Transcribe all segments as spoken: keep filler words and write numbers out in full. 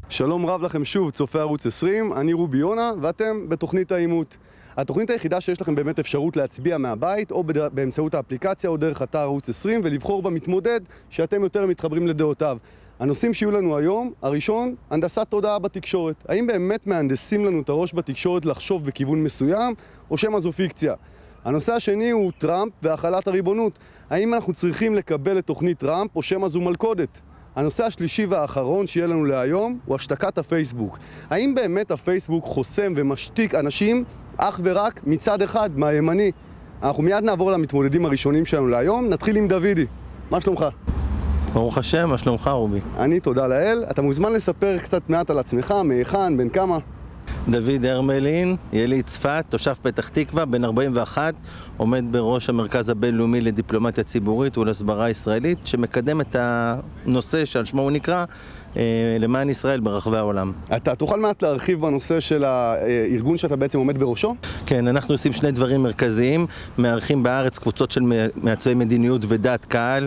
שלום רב לכם שוב, צופי ערוץ עשרים, אני רובי יונה ואתם בתוכנית האימות. התוכנית היחידה שיש לכם באמת אפשרות להצביע מהבית או באמצעות האפליקציה או דרך אתר ערוץ עשרים ולבחור במתמודד שאתם יותר מתחברים לדעותיו. הנושאים שיהיו לנו היום, הראשון, הנדסת תודעה בתקשורת. האם באמת מהנדסים לנו את הראש בתקשורת לחשוב בכיוון מסוים או שמא זו פיקציה? הנושא השני הוא טראמפ והחלת הריבונות. האם אנחנו צריכים לקבל את תוכנית טראמפ או שמא זו מלכודת? הנושא השלישי והאחרון שיהיה לנו להיום הוא השתקת הפייסבוק. האם באמת הפייסבוק חוסם ומשתיק אנשים אך ורק מצד אחד, מהימני? אנחנו מיד נעבור למתמודדים הראשונים שלנו להיום. נתחיל עם דוידי. מה שלומך? ברוך השם, מה שלומך רובי? אני תודה לאל. אתה מוזמן לספר קצת מעט על עצמך, מהיכן, בן כמה? דוד הרמלין, יליד צפת, תושב פתח תקווה, בן ארבעים ואחת, עומד בראש המרכז הבינלאומי לדיפלומטיה ציבורית ולהסברה ישראלית, שמקדם את הנושא שעל שמו הוא נקרא למען ישראל ברחבי העולם. אתה תוכל מעט להרחיב בנושא של הארגון שאתה בעצם עומד בראשו? כן, אנחנו עושים שני דברים מרכזיים, מארחים בארץ קבוצות של מעצבי מדיניות ודעת קהל,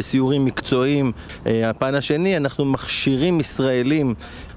בסיורים מקצועיים. הפן השני, אנחנו מכשירים ישראלים,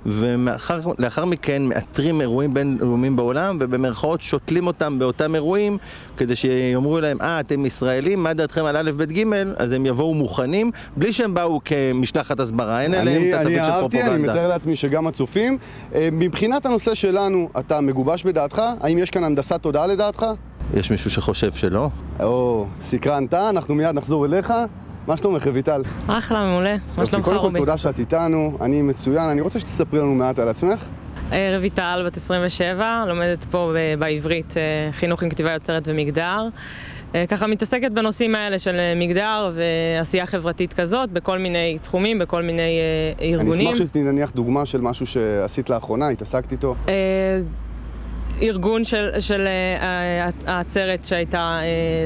ולאחר מכן מאתרים אירועים בינלאומיים בעולם, ובמרכאות שותלים אותם באותם אירועים, כדי שיאמרו להם, אה, אתם ישראלים, מה דעתכם על א' ב' ג', אז הם יבואו מוכנים, בלי שהם באו כמשלחת הסברה. אין אליהם את התפקיד של פרופגנדה. אני מתאר לעצמי שגם הצופים. מבחינת הנושא שלנו, אתה מגובש בדעתך? האם יש כאן הנדסת תודעה לדעתך? יש מישהו שחושב שלא? או, סקרנת, אנחנו מיד נחזור אליך. מה שלומך, רויטל? אחלה, מעולה. מה שלומך, רובי? קודם כל, תודה שאת איתנו, אני מצוין. אני רוצה שתספרי לנו מעט על עצמך. רויטל, בת עשרים ושבע, לומדת פה בעברית חינוך עם כתיבה יוצרת ומגדר. ככה מתעסקת בנושאים האלה של מגדר ועשייה חברתית כזאת, בכל מיני תחומים, בכל מיני ארגונים. אני אשמח שתנניח דוגמה של משהו שעשית לאחרונה, התעסקת איתו. ארגון של, של העצרת שהייתה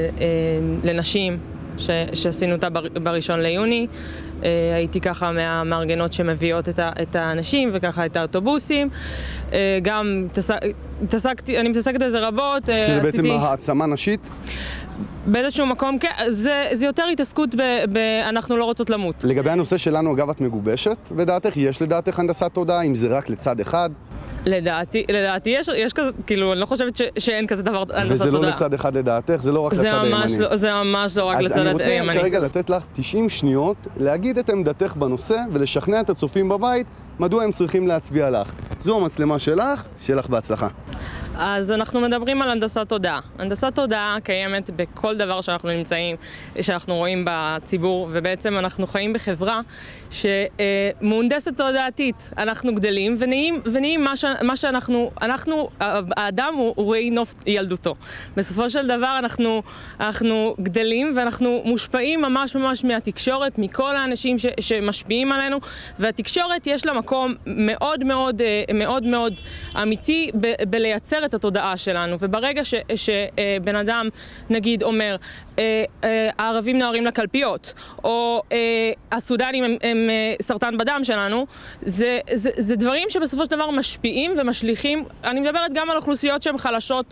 לנשים, ש, שעשינו אותה בראשון ליוני. הייתי ככה מהמארגנות שמביאות את, ה, את האנשים וככה את האוטובוסים. גם התעסקתי, אני מתעסקת בזה רבות. שזה בעצם העצמה נשית? באיזשהו מקום, כן, זה, זה יותר התעסקות ב, ב... אנחנו לא רוצות למות. לגבי הנושא שלנו, אגב, את מגובשת, ודעתך, יש לדעתך הנדסת תודעה, אם זה רק לצד אחד? לדעתי, לדעתי יש, יש כזה, כאילו, אני לא חושבת ש, שאין כזה דבר הנדסת תודעה. וזה לא לצד אחד לדעתך, זה לא רק לצד הימני. לא, זה ממש לא רק לצד הימני. אז אני רוצה כרגע לתת לך תשעים שניות להגיד את עמדתך בנושא ולשכנע את הצופים בבית מדוע הם צריכים להצביע לך. זו המצלמה שלך, שיהיה לך בהצלחה. אז אנחנו מדברים על הנדסת תודעה. הנדסת תודעה קיימת בכל דבר שאנחנו נמצאים, שאנחנו רואים בציבור, ובעצם אנחנו חיים בחברה שמהונדסת תודעתית. אנחנו גדלים ונהיים, ונהיים מה, ש, מה שאנחנו, אנחנו, האדם הוא, הוא ראי נוף ילדותו. בסופו של דבר אנחנו, אנחנו גדלים ואנחנו מושפעים ממש ממש מהתקשורת, מכל האנשים ש, שמשפיעים עלינו, והתקשורת יש לה מקום מאוד מאוד, מאוד מאוד אמיתי ב, בלייצר את התודעה שלנו, וברגע ש, שבן אדם נגיד אומר הערבים נוהרים לקלפיות או הסודנים הם, הם סרטן בדם שלנו, זה, זה, זה דברים שבסופו של דבר משפיעים ומשליכים. אני מדברת גם על אוכלוסיות שהן חלשות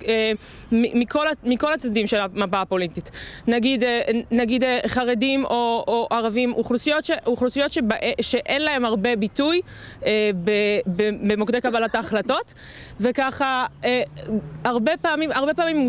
מכל, מכל הצדדים של המפה הפוליטית, נגיד, נגיד חרדים או, או ערבים, אוכלוסיות, ש, אוכלוסיות שבה, שאין להם הרבה ביטוי במוקדי קבלת ההחלטות, וככה הרבה פעמים, הרבה פעמים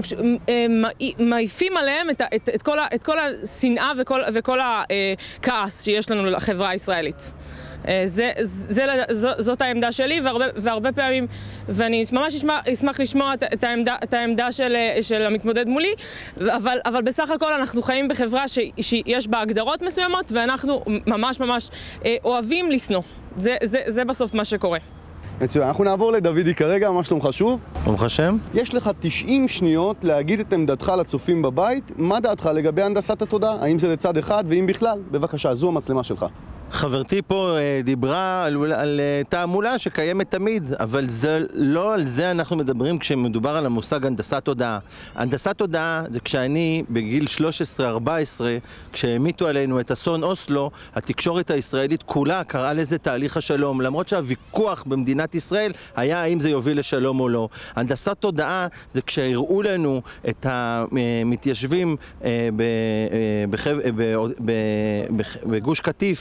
מעיפים עליהם את, את, את, כל, את כל השנאה וכל, וכל הכעס שיש לנו לחברה הישראלית. זה, זה, זו, זאת העמדה שלי, והרבה, והרבה פעמים, ואני ממש אשמח, אשמח לשמוע את, את, העמדה, את העמדה של, של המתמודד מולי, אבל, אבל בסך הכל אנחנו חיים בחברה ש, שיש בה הגדרות מסוימות, ואנחנו ממש ממש אוהבים לשנוא. זה, זה, זה בסוף מה שקורה. מצוין, אנחנו נעבור לדוידי כרגע, מה שלומך שוב? ברוך השם. יש לך תשעים שניות להגיד את עמדתך לצופים בבית, מה דעתך לגבי הנדסת התודעה? האם זה לצד אחד ואם בכלל? בבקשה, זו המצלמה שלך. חברתי פה דיברה על, על תעמולה שקיימת תמיד, אבל זה, לא על זה אנחנו מדברים כשמדובר על המושג הנדסת תודעה. הנדסת תודעה זה כשאני בגיל שלוש עשרה ארבע עשרה, כשהמיתו עלינו את אסון אוסלו, התקשורת הישראלית כולה קראה לזה תהליך השלום, למרות שהוויכוח במדינת ישראל היה האם זה יוביל לשלום או לא. הנדסת תודעה זה כשהראו לנו את המתיישבים בגוש קטיף,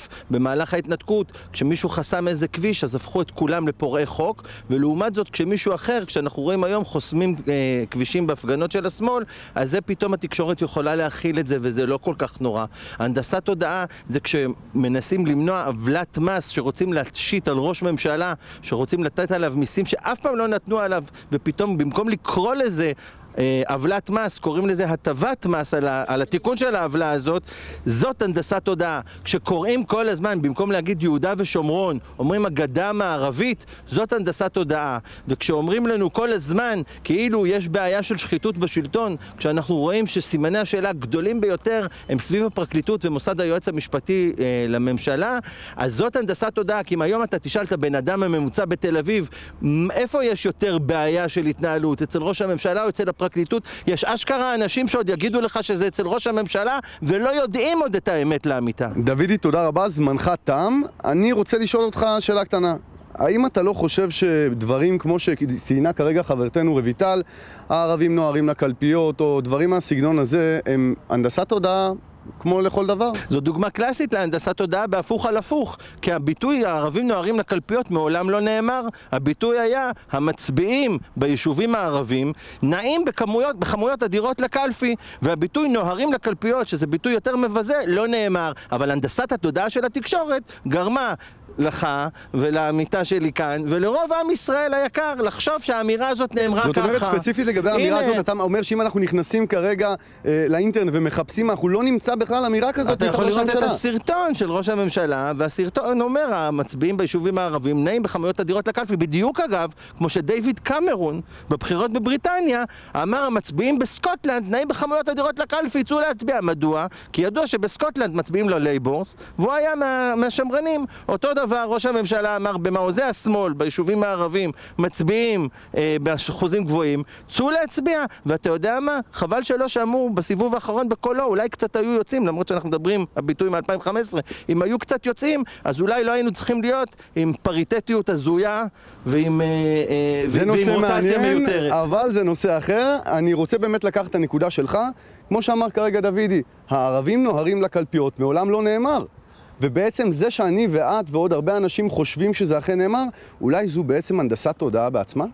במהלך ההתנתקות, כשמישהו חסם איזה כביש, אז הפכו את כולם לפורעי חוק, ולעומת זאת, כשמישהו אחר, כשאנחנו רואים היום חוסמים אה, כבישים בהפגנות של השמאל, אז זה פתאום התקשורת יכולה להכיל את זה, וזה לא כל כך נורא. הנדסת תודעה זה כשמנסים למנוע עוולת מס שרוצים להשית על ראש ממשלה, שרוצים לתת עליו מיסים שאף פעם לא נתנו עליו, ופתאום במקום לקרוא לזה עוולת מס, קוראים לזה הטבת מס על, ה, על התיקון של העוולה הזאת. זאת הנדסת תודעה. כשקוראים כל הזמן, במקום להגיד יהודה ושומרון, אומרים הגדה המערבית, זאת הנדסת תודעה. וכשאומרים לנו כל הזמן כאילו יש בעיה של שחיתות בשלטון, כשאנחנו רואים שסימני השאלה הגדולים ביותר הם סביב הפרקליטות ומוסד היועץ המשפטי אה, לממשלה, אז זאת הנדסת תודעה. כי אם היום אתה תשאל את הבן אדם הממוצע בתל אביב, איפה יש יותר בעיה של התנהלות? אצל ראש הממשלה או אצל הפרקליטות? יש אשכרה אנשים שעוד יגידו לך שזה אצל ראש הממשלה ולא יודעים עוד את האמת לאמיתה. דוידי, תודה רבה, זמנך תם. אני רוצה לשאול אותך שאלה קטנה. האם אתה לא חושב שדברים כמו שציינה כרגע חברתנו רויטל, הערבים נוהרים לקלפיות או דברים מהסגנון הזה, הם הנדסת תודעה כמו לכל דבר? זו דוגמה קלאסית להנדסת תודעה בהפוך על הפוך, כי הביטוי הערבים נוהרים לקלפיות מעולם לא נאמר. הביטוי היה המצביעים ביישובים הערבים נעים בכמויות, בכמויות אדירות לקלפי, והביטוי נוהרים לקלפיות, שזה ביטוי יותר מבזה, לא נאמר. אבל הנדסת התודעה של התקשורת גרמה לך ולעמיתה שלי כאן ולרוב עם ישראל היקר לחשוב שהאמירה הזאת נאמרה ככה. זאת אומרת ספציפית לגבי האמירה הזאת, אתה אומר שאם אנחנו נכנסים כרגע אה, לאינטרנט ומחפשים, אנחנו לא נמצא בכלל אמירה כזאת. אתה יכול לראות את הסרטון של ראש הממשלה, והסרטון אומר המצביעים ביישובים הערבים נעים בכמויות אדירות לקלפי, בדיוק אגב כמו שדייוויד קמרון בבחירות בבריטניה אמר המצביעים בסקוטלנד נעים בכמויות אדירות לקלפי, יצאו להצביע. מדוע? כי ידוע שבסקוטלנד מצביעים ללייבורס והוא היה מה, מהשמרנים. אותו דבר ראש הממשלה אמר במעוזי השמאל ביישובים הערבים מצביעים אה, באחוזים גבוהים, צאו להצביע. ואתה יודע מה? חבל שלא שמעו בסיבוב האחרון בקולו, אולי קצת היו יוצאים, למרות שאנחנו מדברים הביטוי מ-אלפיים וחמש עשרה, אם היו קצת יוצאים אז אולי לא היינו צריכים להיות עם פריטטיות הזויה ועם, אה, אה, זה ועם נושא רוטציה מעניין, מיותרת. אבל זה נושא אחר. אני רוצה באמת לקחת את הנקודה שלך, כמו שאמר כרגע דוידי, הערבים נוהרים לקלפיות, מעולם לא נאמר. ובעצם זה שאני ואת ועוד הרבה אנשים חושבים שזה אכן נאמר, אולי זו בעצם הנדסת תודעה בעצמה?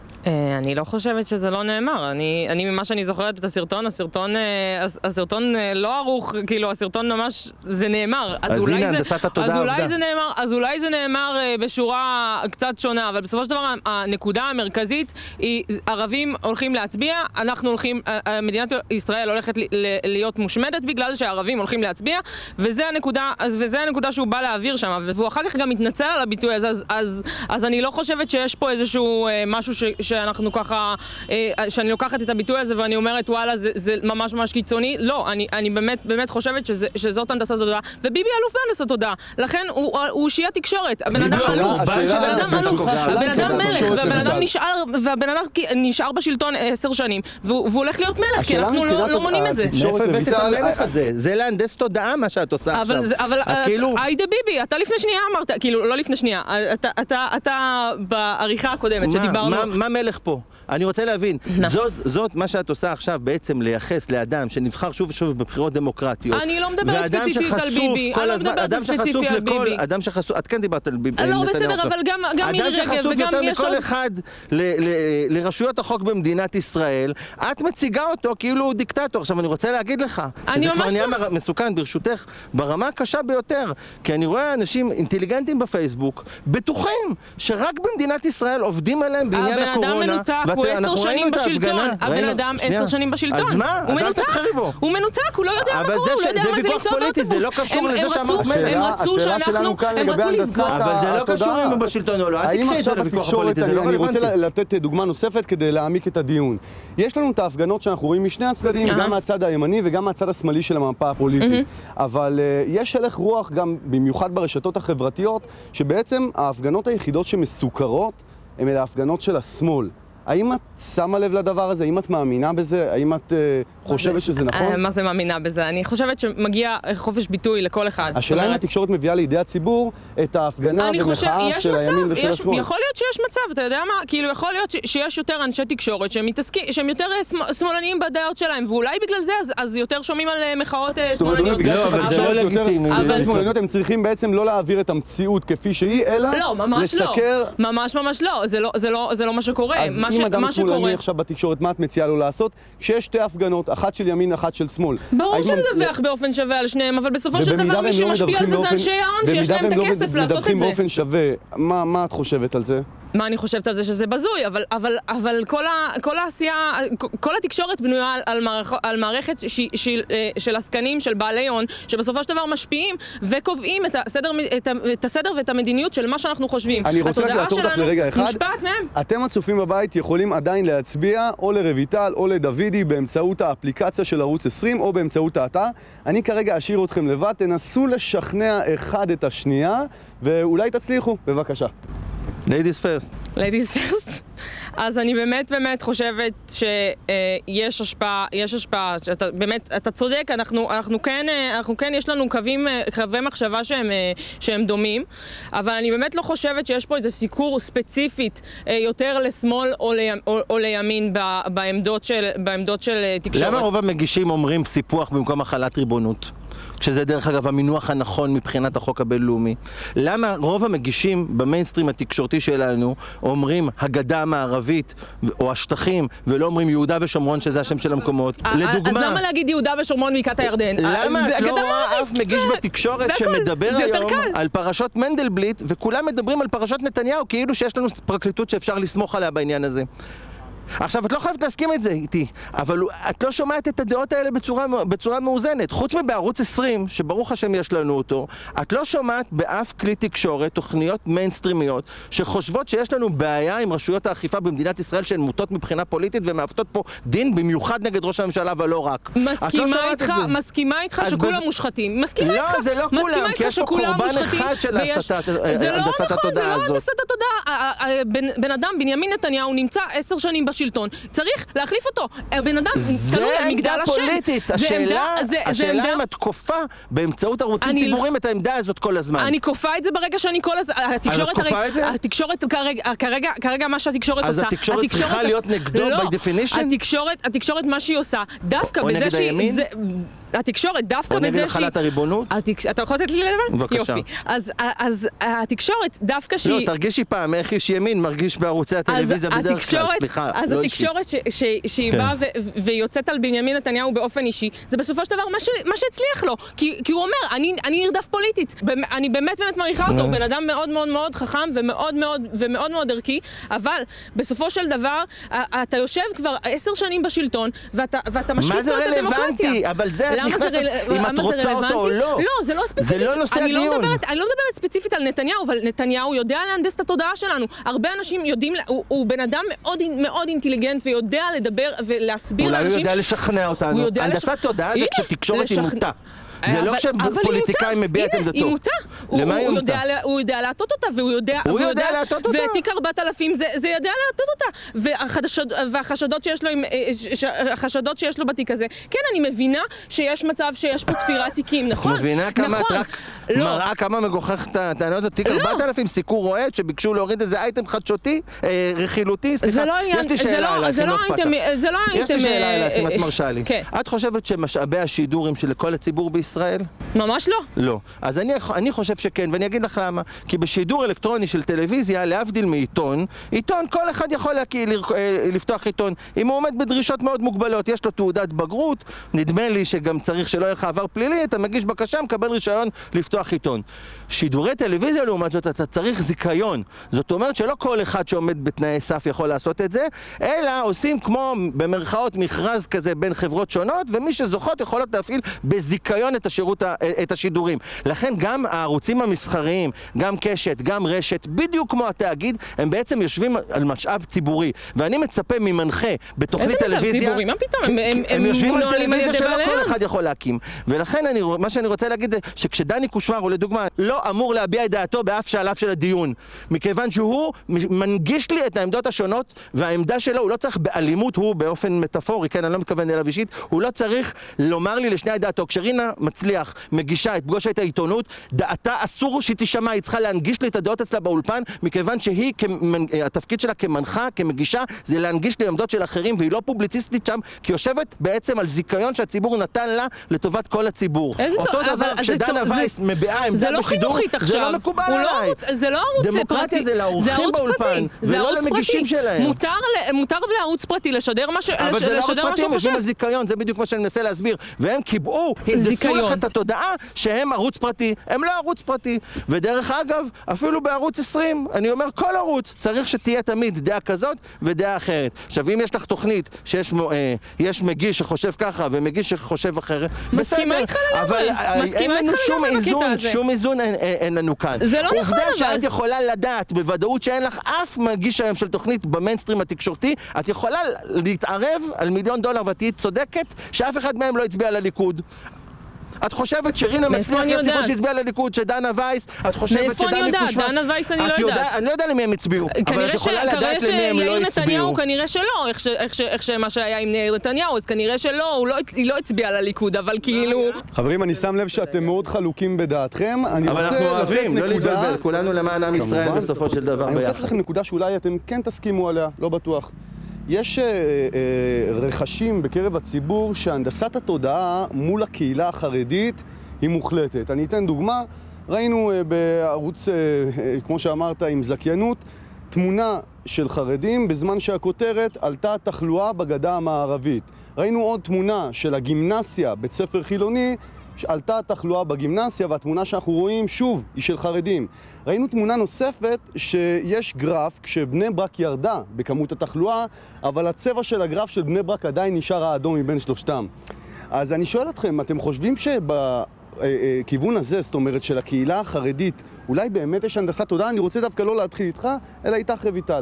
אני לא חושבת שזה לא נאמר. אני, אני ממה שאני זוכרת את הסרטון, הסרטון, הסרטון לא ערוך, כאילו הסרטון ממש, זה נאמר. אז הנה הנדסת התודעה אז אולי זה נאמר, אז אולי זה נאמר בשורה קצת שונה, אבל בסופו של דבר הנקודה המרכזית היא ערבים הולכים להצביע, אנחנו הולכים, מדינת ישראל הולכת להיות מושמדת בגלל שהערבים הולכים להצביע, וזה הנקודה, וזה הנקודה שהוא בא להעביר שם, והוא אחר כך גם מתנצל על הביטוי הזה, אז, אז, אז אני לא חושבת שיש פה איזשהו משהו ש שאנחנו ככה, שאני לוקחת את הביטוי הזה ואני אומרת וואלה זה, זה ממש ממש קיצוני. לא, אני, אני באמת באמת חושבת שזה, שזאת הנדסת תודעה, וביבי אלוף בהנדסת תודעה. לכן הוא, הוא שיהיה תקשורת. הבן אדם אלוף, הבן אדם אלוף, הבן אדם מלך, והבן אדם נשאר, והבן אדם נשאר בשלטון עשר שנים, והוא הולך להיות מלך, כי אנחנו לא, לא מונים את זה. מאיפה הבאת את המלך הזה? זה להנדס תודעה מה שאת עושה עכשיו. אבל היידה ביבי, אתה לפני שנייה אמרת, כאילו לא לפני שנייה, אתה בעריכה הקודמת שדיברנו. מה מלך פה? אני רוצה להבין, זאת, זאת מה שאת עושה עכשיו בעצם לייחס לאדם שנבחר שוב ושוב בבחירות דמוקרטיות. אני לא מדברת ספציפית על ביבי, אני לא מדברת ספציפית על ביבי. אדם שחשוף, את כן דיברת על ביבי. לא בסדר, אבל גם מירי רגב וגם יש עוד... אדם שחשוף יותר מכל אחד לרשויות החוק במדינת ישראל, את מציגה אותו כאילו הוא דיקטטור. עכשיו אני רוצה להגיד לך, שזה כבר נהיה מסוכן ברשותך, ברמה הקשה ביותר, כי אני רואה אנשים אינטליגנטים בפייסבוק, בטוחים שרק במדינת ישראל עובדים עליהם בעניין הקורונה. הוא עשר שנים בשלטון, הבן אדם עשר שנים בשלטון. אז מה? אז אל תבחרי בו. הוא מנותק, הוא לא יודע מה קורה, הוא לא יודע מה זה לנסוע באוטובוס. זה לא קשור לזה שאמרת מלך. הם רצו שאנחנו, הם רצו לסגור. אבל זה לא קשור אם הוא בשלטון או לא, אל תקחי את זה לוויכוח הפוליטי, זה לא רלוונטי. אני רוצה לתת דוגמה נוספת כדי להעמיק את הדיון. יש לנו את ההפגנות שאנחנו רואים משני הצדדים, גם מהצד הימני וגם מהצד השמאלי של המפה הפוליטית. אבל יש הלך רוח גם במיוחד ברשתות החברתיות, שבעצם ההפגנות היחידות שמסוכרות הן אלה ההפגנות של השמאל. האם את שמה לב לדבר הזה? האם את מאמינה בזה? האם את uh, חושבת שזה נכון? מה זה מאמינה בזה? אני חושבת שמגיע חופש ביטוי לכל אחד. השאלה אם התקשורת מביאה לידי הציבור את ההפגנה ומחאה של הימין ושל השמאל. יכול להיות שיש מצב, אתה יודע מה? כאילו יכול להיות שיש יותר אנשי תקשורת שהם יותר שמאלניים בדעות שלהם, ואולי בגלל זה אז יותר שומעים על מחאות שמאלניות. לא, אבל זה לא לגיטימי. אבל שמאלניות הם צריכים בעצם לא להעביר את המציאות כפי שהיא, אלא לסקר... ממש ממש לא, זה לא מה שקורה. אז אם אדם שמאלני עכשיו בתקשורת, מה את מציעה לו לעשות? כשיש שתי הפגנות, אחת של ימין, אחת של שמאל. ברור שנדווח באופן שווה על שניהם, אבל בסופו של דבר מי שמשפיע על זה זה אנשי ההון שיש להם את הכסף לעשות את זה. מדווחים באופן שווה, מה את חושבת על זה? מה אני חושבת על זה? שזה בזוי, אבל, אבל, אבל כל, ה, כל העשייה, כל התקשורת בנויה על, על, מערכ, על מערכת ש, של, של עסקנים, של בעלי הון, שבסופו של דבר משפיעים וקובעים את הסדר, את, את הסדר ואת המדיניות של מה שאנחנו חושבים. אני רוצה רק לעצור אותך לרגע אחד. משפט מהם. אתם הצופים בבית יכולים עדיין להצביע או לרויטל או לדוידי באמצעות האפליקציה של ערוץ עשרים או באמצעות האתר. אני כרגע אשאיר אתכם לבד, תנסו לשכנע אחד את השנייה ואולי תצליחו. בבקשה. Ladies first. Ladies first. אז אני באמת באמת חושבת שיש השפעה, יש השפעה, שאתה באמת, אתה צודק, אנחנו, אנחנו כן, אנחנו כן, יש לנו קווים, קווי מחשבה שהם, שהם דומים, אבל אני באמת לא חושבת שיש פה איזה סיקור ספציפית יותר לשמאל או, ל, או, או לימין בעמדות של, בעמדות של תקשורת. למה רוב המגישים אומרים סיפוח במקום החלת ריבונות? שזה דרך אגב המינוח הנכון מבחינת החוק הבינלאומי. למה רוב המגישים במיינסטרים התקשורתי שלנו אומרים הגדה המערבית או השטחים ולא אומרים יהודה ושומרון שזה השם של המקומות? לדוגמה... אז למה להגיד יהודה ושומרון מקעת הירדן? למה את לא רואה אף מגיש בתקשורת שמדבר היום על פרשות מנדלבליט וכולם מדברים על פרשות נתניהו כאילו שיש לנו פרקליטות שאפשר לסמוך עליה בעניין הזה? עכשיו, את לא חייבת להסכים את זה איתי, אבל את לא שומעת את הדעות האלה בצורה, בצורה מאוזנת. חוץ מבערוץ עשרים, שברוך השם יש לנו אותו, את לא שומעת באף כלי תקשורת תוכניות מיינסטרימיות שחושבות שיש לנו בעיה עם רשויות האכיפה במדינת ישראל שהן מוטות מבחינה פוליטית ומעוותות פה דין במיוחד נגד ראש הממשלה, אבל לא רק. מסכימה איתך, מסכימה איתך שכולם מושחתים. מסכימה איתך. לא, זה לא כולם, כי יש פה קורבן אחד של הנדסת התודעה הזאת. זה לא הנדסת התודעה. בן אדם, בנימין נתניהו, נמצא עשר שנים שלטון. צריך להחליף אותו. בן אדם תלוי על מגדל השם. זה עמדה פוליטית. השאלה אם את כופה באמצעות ערוצים ציבוריים את העמדה הזאת כל הזמן. אני כופה את זה ברגע שאני כל הזמן... אז את כופה את זה? התקשורת כרגע מה שהתקשורת עושה... אז התקשורת צריכה להיות נגדו by definition? התקשורת מה שהיא עושה, דווקא בזה שהיא... או נגד הימין? התקשורת דווקא בזה שהיא... או נגד החלת הריבונות? אתה יכול לתת לי לדבר? בבקשה. יופי. אז התקשורת דווקא שהיא... לא, תרגישי פעם איך איש ימין מרגיש בערוצי הטלוויזיה בדרך כלל, סליחה, אז התקשורת שהיא באה ויוצאת על בנימין נתניהו באופן אישי, זה בסופו של דבר מה שהצליח לו. כי הוא אומר, אני נרדף פוליטית. אני באמת באמת מעריכה אותו, הוא בן אדם מאוד מאוד מאוד חכם ומאוד מאוד ערכי, אבל בסופו של דבר, אתה יושב כבר עשר שנים בשלטון, ואתה משליט לו את הדמוקרטיה. אבל זה את נכנסת אם את רוצה אותו או לא. לא, זה לא ספציפית. זה לא נושא הדיון. אני לא מדברת ספציפית על נתניהו, אבל נתניהו יודע להנדס את התודעה שלנו. הרבה אנשים יודעים, הוא בן אדם מאוד אינטליגנט ויודע לדבר ולהסביר לאנשים. אולי הוא יודע לשכנע אותנו. הנדסת תודעה זה כשתקשורת היא מוטה. זה לא כשפוליטיקאי מביע את עמדתו. היא מוטה. למה היא מוטה? הוא יודע להטות אותה, והוא יודע... הוא יודע להטות אותה. ותיק ארבעת אלפים זה יודע להטות אותה. והחשדות שיש לו, החשדות שיש לו בתיק הזה. כן, אני מבינה שיש מצב שיש פה תפירת תיקים, נכון? מבינה כמה את רק מראה כמה מגוחך את הטענות התיק ארבעת אלפים סיקור רועד שביקשו להוריד איזה אייטם חדשותי, רכילותי, סליחה. יש לי שאלה אלייך, אם לא אכפת לך. יש לי שאלה אלייך, אם את מרשה לי. את חושבת שמשאבי השידורים של כל הציבור בישראל? ממש לא. לא. אז אני, אני חושב שכן, ואני אגיד לך למה. כי בשידור אלקטרוני של טלוויזיה, להבדיל מעיתון, עיתון, כל אחד יכול להקי, לפתוח עיתון. אם הוא עומד בדרישות מאוד מוגבלות, יש לו תעודת בגרות, נדמה לי שגם צריך שלא יהיה לך עבר פלילי, אתה מגיש בקשה, מקבל רישיון לפתוח עיתון. שידורי טלוויזיה, לעומת זאת, אתה צריך זיכיון. זאת אומרת שלא כל אחד שעומד בתנאי סף יכול לעשות את זה, אלא עושים כמו במרכאות מכרז כזה בין חברות שונות, ומי שזוכות יכולות להפעיל בזיכיון את השירות, את השידורים. לכן גם הערוצים המסחריים, גם קשת, גם רשת, בדיוק כמו התאגיד, הם בעצם יושבים על משאב ציבורי. ואני מצפה ממנחה בתוכנית טלוויזיה... איזה מצב ציבורי? מה פתאום? הם, הם, הם יושבים על טלוויזיה שלא בעליהם. כל אחד יכול להקים. ולכן אני, מה שאני רוצה להגיד זה שכשדני קושמרו, לדוגמה, לא אמור להביע את דעתו באף שלב של הדיון. מכיוון שהוא מנגיש לי את העמדות השונות, והעמדה שלו, הוא לא צריך באלימות, הוא באופן מטאפורי, כן, אני לא מתכוון אליו אישית, הוא לא צריך לומר לי לשני דעתו. כשרינה מצליח מגישה את פגוש את העיתונות, דעתה אסור שהיא תשמע, היא צריכה להנגיש לי את הדעות אצלה באולפן, מכיוון שהיא, התפקיד שלה כמנחה, כמגישה, זה להנגיש לי עמדות של אחרים, והיא לא פובליציסטית שם, כי יושבת בעצם על זיכיון שהציבור נתן לה לטובת כל הציבור. אותו דבר, כשדנה וייס מביעה עמדה בשידור, זה לא מקובל עליי. זה לא ערוץ פרטי. דמוקרטיה זה לאורחים באולפן, ולא למגישים שלהם. מותר לערוץ פרטי לשדר מה שהוא חושב. אבל זה לא ערוץ פרטי, הם יושבים על זיכיון, זה בדיוק מה שאני מנסה להסביר. והם קיבעו, הנדסו לך את התודעה שהם ערוץ פרטי. הם לא ערוץ פרטי. ודרך אגב, אפילו בערוץ עשרים, אני אומר, כל ערוץ צריך שתהיה תמיד דעה כזאת ודעה אחרת. עכשיו, אם יש לך תוכנית שיש יש מגיש שחושב ככה ומגיש שחושב אחרת, מסכימה איתך לגמרי. אבל אין לנו שום איזון, שום איזון אין לנו כאן. זה לא נכון, עובדה שאת יכולה לדעת בוודאות שאין לך אף מגיש היום של תוכנית במיינסטרים התקשורתי, את יכולה להתערב על מיליון דולר ותהיי צודקת שאף אחד מהם לא הצביע לליכוד. את חושבת שרינה מצליח לסיפור שהצביע לליכוד, שדנה וייס, את חושבת שדני קושמרו... דנה וייס אני לא יודעת. אני לא יודע למי הם הצביעו, אבל את יכולה לדעת למי הם לא הצביעו. כנראה שלא, איך שמה שהיה עם יאיר נתניהו, אז כנראה שלא, היא לא הצביעה לליכוד, אבל כאילו... חברים, אני שם לב שאתם מאוד חלוקים בדעתכם. אבל אנחנו אוהבים, לא להתבלבל, כולנו למען עם ישראל בסופו של דבר ביחד. אני רוצה ביחד. לכם נקודה שאולי אתם כן תסכימו עליה, לא בטוח. יש אה, אה, רכשים בקרב הציבור שהנדסת התודעה מול הקהילה החרדית היא מוחלטת. אני אתן דוגמה, ראינו אה, בערוץ, אה, אה, כמו שאמרת, עם זכיינות, תמונה של חרדים בזמן שהכותרת עלתה תחלואה בגדה המערבית. ראינו עוד תמונה של הגימנסיה, בית ספר חילוני, שעלתה תחלואה בגימנסיה, והתמונה שאנחנו רואים, שוב, היא של חרדים. ראינו תמונה נוספת שיש גרף כשבני ברק ירדה בכמות התחלואה, אבל הצבע של הגרף של בני ברק עדיין נשאר האדום מבין שלושתם. אז אני שואל אתכם, אתם חושבים שבכיוון הזה, זאת אומרת, של הקהילה החרדית, אולי באמת יש הנדסת תודעה? אני רוצה דווקא לא להתחיל איתך, אלא איתך רויטל.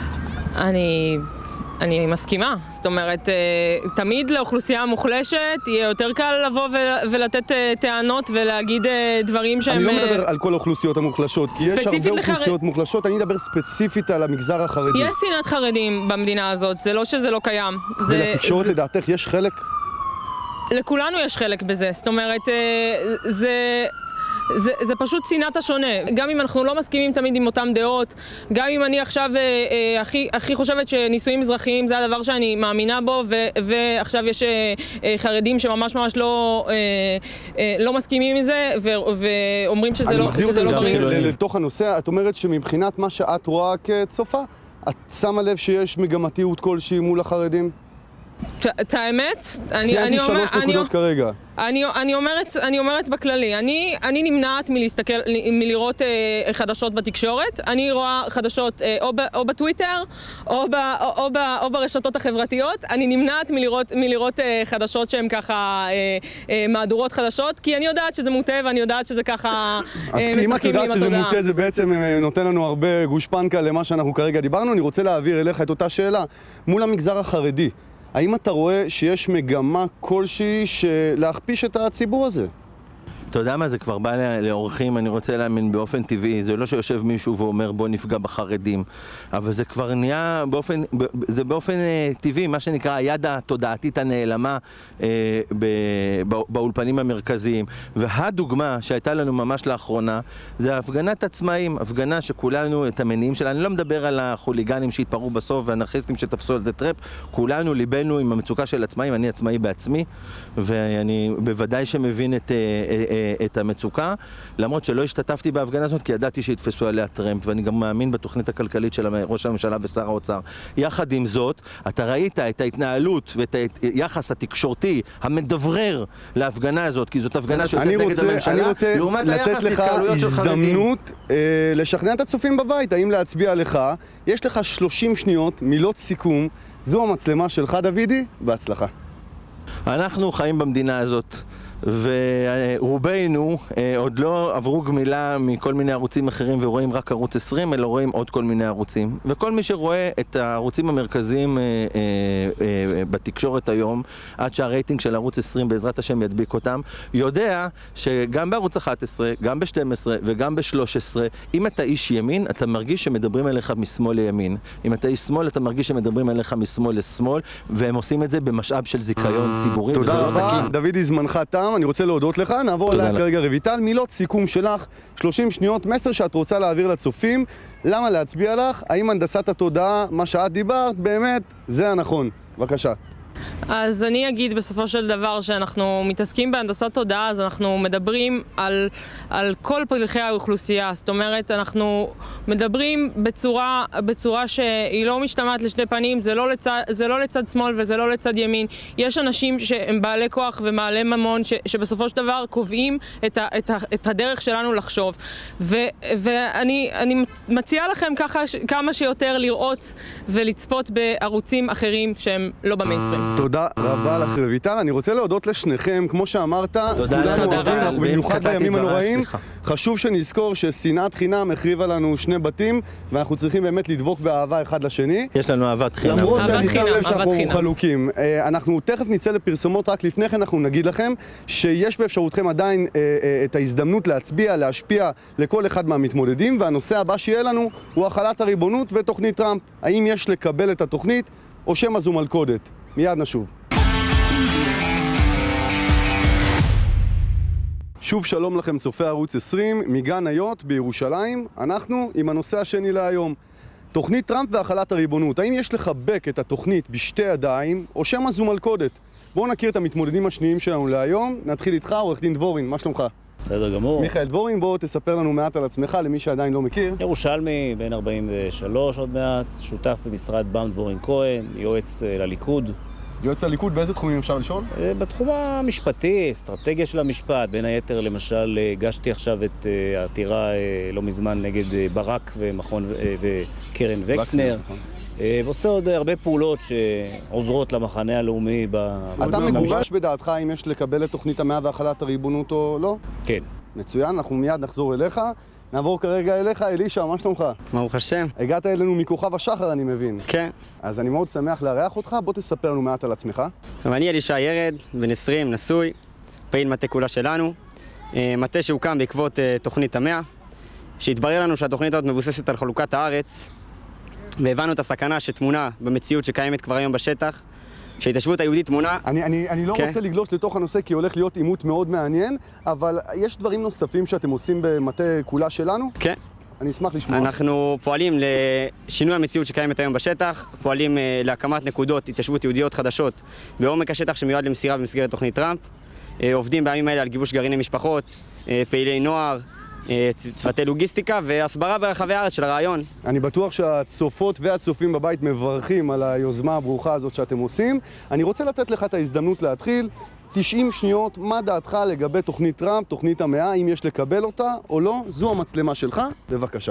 אני... אני מסכימה, זאת אומרת, תמיד לאוכלוסייה מוחלשת יהיה יותר קל לבוא ולתת טענות ולהגיד דברים שהם... אני לא מדבר על כל האוכלוסיות המוחלשות, כי יש הרבה אוכלוסיות מוחלשות, אני מדבר ספציפית על המגזר החרדי. יש שנאת חרדים במדינה הזאת, זה לא שזה לא קיים. ולתקשורת לדעתך יש חלק? לכולנו יש חלק בזה, זאת אומרת, זה... זה, זה פשוט שנאת השונה. גם אם אנחנו לא מסכימים תמיד עם אותם דעות, גם אם אני עכשיו אה, אה, הכי, הכי חושבת שנישואים אזרחיים זה הדבר שאני מאמינה בו, ו, ועכשיו יש אה, אה, חרדים שממש ממש לא, אה, אה, לא מסכימים עם זה, ו, ואומרים שזה לא, שזה לא בריא. אני מחזיר אותם לתוך הנושא, את אומרת שמבחינת מה שאת רואה כצופה, את שמה לב שיש מגמתיות כלשהי מול החרדים? את האמת, ציינתי שלוש נקודות כרגע. אני, אני אומרת, אני אומרת בכללי, אני, אני נמנעת מלהסתכל, מלראות אה, חדשות בתקשורת. אני רואה חדשות אה, או, ב, או בטוויטר או, ב, או, או, ב, או ברשתות החברתיות. אני נמנעת מלראות, מלראות אה, חדשות שהן ככה אה, אה, מהדורות חדשות, כי אני יודעת שזה מוטה ואני יודעת שזה ככה אה, אז אם את יודעת שזה מוטה, זה בעצם נותן לנו הרבה גושפנקה למה שאנחנו כרגע דיברנו. אני רוצה להעביר אליך את אותה שאלה מול המגזר החרדי. האם אתה רואה שיש מגמה כלשהי להכפיש את הציבור הזה? אתה יודע מה, זה כבר בא לאורחים, אני רוצה להאמין באופן טבעי, זה לא שיושב מישהו ואומר בוא נפגע בחרדים, אבל זה כבר נהיה באופן, זה באופן טבעי, מה שנקרא היד התודעתית הנעלמה אה, ב, באולפנים המרכזיים. והדוגמה שהייתה לנו ממש לאחרונה, זה הפגנת עצמאים, הפגנה שכולנו, את המניעים שלה, אני לא מדבר על החוליגנים שהתפרעו בסוף והאנרכיסטים שתפסו על זה טרפ, כולנו ליבנו עם המצוקה של עצמאים, אני עצמאי בעצמי, ואני בוודאי שמבין את... את המצוקה, למרות שלא השתתפתי בהפגנה הזאת, כי ידעתי שהתפסו עליה טרמפ, ואני גם מאמין בתוכנית הכלכלית של ראש הממשלה ושר האוצר. יחד עם זאת, אתה ראית את ההתנהלות ואת היחס התקשורתי המדברר להפגנה הזאת, כי זאת הפגנה שיוצאת נגד הממשלה, אני רוצה לתת לך הזדמנות אה, לשכנע את הצופים בבית, האם להצביע לך. יש לך שלושים שניות, מילות סיכום, זו המצלמה שלך דוידי, בהצלחה. אנחנו חיים במדינה הזאת, ורובנו עוד לא עברו גמילה מכל מיני ערוצים אחרים ורואים רק ערוץ עשרים, אלא רואים עוד כל מיני ערוצים. וכל מי שרואה את הערוצים המרכזיים בתקשורת היום, עד שהרייטינג של ערוץ עשרים בעזרת השם ידביק אותם, יודע שגם בערוץ אחת עשרה, גם ב-שתים עשרה וגם ב-שלוש עשרה, אם אתה איש ימין, אתה מרגיש שמדברים אליך משמאל לימין. אם אתה איש שמאל, אתה מרגיש שמדברים אליך משמאל לשמאל, והם עושים את זה במשאב של זיכיון ציבורי. תודה רבה, דוידי, זמנך תם, אני רוצה להודות לך. נעבור אליה כרגע רויטל, מילות סיכום שלך, שלושים שניות, מסר שאת רוצה להעביר לצופים, למה להצביע לך, האם הנדסת התודעה, מה שאת דיברת, באמת, זה הנכון. בבקשה. אז אני אגיד בסופו של דבר שאנחנו מתעסקים בהנדסת תודעה, אז אנחנו מדברים על, על כל פלחי האוכלוסייה. זאת אומרת, אנחנו מדברים בצורה, בצורה שהיא לא משתמעת לשני פנים, זה לא לצד, זה לא לצד שמאל וזה לא לצד ימין. יש אנשים שהם בעלי כוח ומעלי ממון, ש, שבסופו של דבר קובעים את, ה, את, ה, את הדרך שלנו לחשוב. ו, ואני אני מציעה לכם ככה, כמה שיותר לראות ולצפות בערוצים אחרים שהם לא במיינסטרים. תודה רבה לך רויטל, אני רוצה להודות לשניכם, כמו שאמרת, כולנו אוהבים, אנחנו במיוחד בימים הנוראים, חשוב שנזכור ששנאת חינם החריבה לנו שני בתים, ואנחנו צריכים באמת לדבוק באהבה אחד לשני. יש לנו אהבת חינם. למרות שאני שם לב שאנחנו חלוקים. אנחנו תכף נצא לפרסומות, רק לפני כן אנחנו נגיד לכם שיש באפשרותכם עדיין את ההזדמנות להצביע, להשפיע לכל אחד מהמתמודדים, והנושא הבא שיהיה לנו הוא החלת הריבונות ותוכנית טראמפ. האם יש לקבל את התוכנית או שמא זו מלכודת? מיד נשוב. שוב שלום לכם צופי ערוץ עשרים, מגן היות בירושלים. אנחנו עם הנושא השני להיום. תוכנית טראמפ והחלת הריבונות. האם יש לחבק את התוכנית בשתי ידיים או שמא זו מלכודת? בואו נכיר את המתמודדים השניים שלנו להיום. נתחיל איתך, עורך דין דבורין, מה שלומך? בסדר גמור. מיכאל דבורין, בוא תספר לנו מעט על עצמך, למי שעדיין לא מכיר. ירושלמי, בן ארבעים ושלוש עוד מעט, שותף במשרד בם דבורין כהן, יועץ לליכוד. יועץ לליכוד, באיזה תחומים אפשר לשאול? בתחום המשפטי, אסטרטגיה של המשפט. בין היתר, למשל, הגשתי עכשיו את העתירה לא מזמן נגד ברק ומכון וקרן וקסנר. ועושה עוד הרבה פעולות שעוזרות למחנה הלאומי. אתה מגובש בדעתך אם יש לקבל את תוכנית המאה והחלת הריבונות או לא? כן. מצוין, אנחנו מיד נחזור אליך. נעבור כרגע אליך, אלישע, מה שלומך? ברוך השם. הגעת אלינו מכוכב השחר, אני מבין. כן. אז אני מאוד שמח לארח אותך, בוא תספר לנו מעט על עצמך. אני אלישע ירד, בן עשרים, נשוי, פעיל מטה כולה שלנו. מטה שהוקם בעקבות תוכנית המאה, שהתברר לנו שהתוכנית הזאת מבוססת על חלוקת הארץ, והבנו את הסכנה שתמונה במציאות שקיימת כבר היום בשטח, שההתיישבות היהודית תמונה... אני, אני, אני לא okay. רוצה לגלוש לתוך הנושא כי הולך להיות עימות מאוד מעניין, אבל יש דברים נוספים שאתם עושים במטה כולה שלנו? כן. אני אשמח לשמוע. אנחנו פועלים לשינוי המציאות שקיימת היום בשטח, פועלים להקמת נקודות התיישבות יהודיות חדשות בעומק השטח שמיועד למסירה במסגרת תוכנית טראמפ, עובדים בימים האלה על גיבוש גרעיני משפחות, פעילי נוער, צוותי לוגיסטיקה והסברה ברחבי הארץ של הרעיון. אני בטוח שהצופות והצופים בבית מברכים על היוזמה הברוכה הזאת שאתם עושים. אני רוצה לתת לך את ההזדמנות להתחיל. תשעים שניות, מה דעתך לגבי תוכנית טראמפ, תוכנית המאה, אם יש לקבל אותה או לא? זו המצלמה שלך, בבקשה.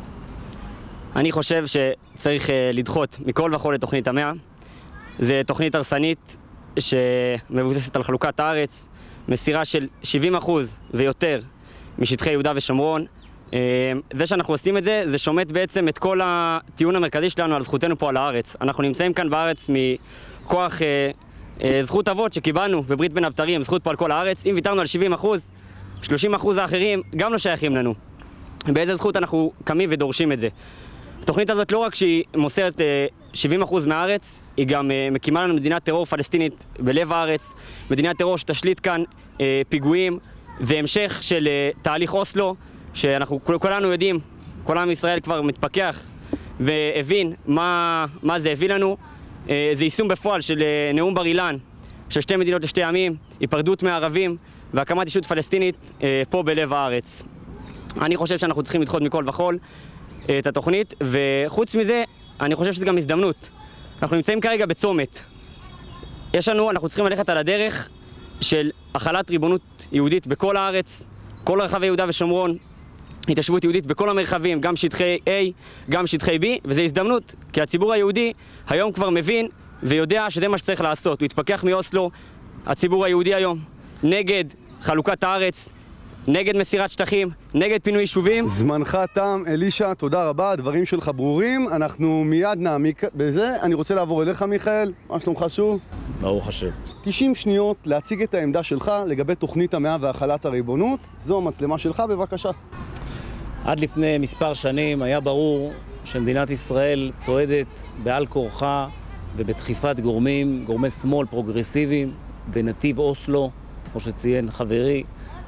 אני חושב שצריך לדחות מכל וכל את תוכנית המאה. זו תוכנית הרסנית שמבוססת על חלוקת הארץ, מסירה של שבעים אחוז ויותר משטחי יהודה ושומרון. זה שאנחנו עושים את זה, זה שומט בעצם את כל הטיעון המרכזי שלנו על זכותנו פה על הארץ. אנחנו נמצאים כאן בארץ מכוח אה, אה, זכות אבות שקיבלנו בברית בין הבתרים, זכות פה על כל הארץ. אם ויתרנו על שבעים אחוז, שלושים אחוז האחרים גם לא שייכים לנו. באיזה זכות אנחנו קמים ודורשים את זה. התוכנית הזאת לא רק שהיא מוסרת אה, שבעים אחוז מהארץ, היא גם אה, מקימה לנו מדינת טרור פלסטינית בלב הארץ, מדינת טרור שתשליט כאן אה, פיגועים, והמשך של uh, תהליך אוסלו, שאנחנו כולנו יודעים, כל עם ישראל כבר מתפכח והבין מה, מה זה הביא לנו. Uh, זה יישום בפועל של uh, נאום בר אילן, של שתי מדינות לשתי עמים, היפרדות מהערבים והקמת ישות פלסטינית uh, פה בלב הארץ. אני חושב שאנחנו צריכים לדחות מכל וכל uh, את התוכנית, וחוץ מזה, אני חושב שזו גם הזדמנות. אנחנו נמצאים כרגע בצומת. יש לנו, אנחנו צריכים ללכת על הדרך של החלת ריבונות יהודית בכל הארץ, כל רחבי יהודה ושומרון, התיישבות יהודית בכל המרחבים, גם שטחי A, גם שטחי B, וזו הזדמנות, כי הציבור היהודי היום כבר מבין ויודע שזה מה שצריך לעשות. הוא התפכח מאוסלו, הציבור היהודי היום נגד חלוקת הארץ, נגד מסירת שטחים, נגד פינוי יישובים. זמנך תם, אלישע, תודה רבה, הדברים שלך ברורים, אנחנו מיד נעמיק בזה. אני רוצה לעבור אליך, מיכאל, מה שלומך שוב? ברוך השם. תשעים שניות להציג את העמדה שלך לגבי תוכנית המאה והחלת הריבונות. זו המצלמה שלך, בבקשה. עד לפני מספר שנים היה ברור שמדינת ישראל צועדת בעל כורחה ובדחיפת גורמים, גורמי שמאל פרוגרסיביים, בנתיב אוסלו, כמו שציין חברי,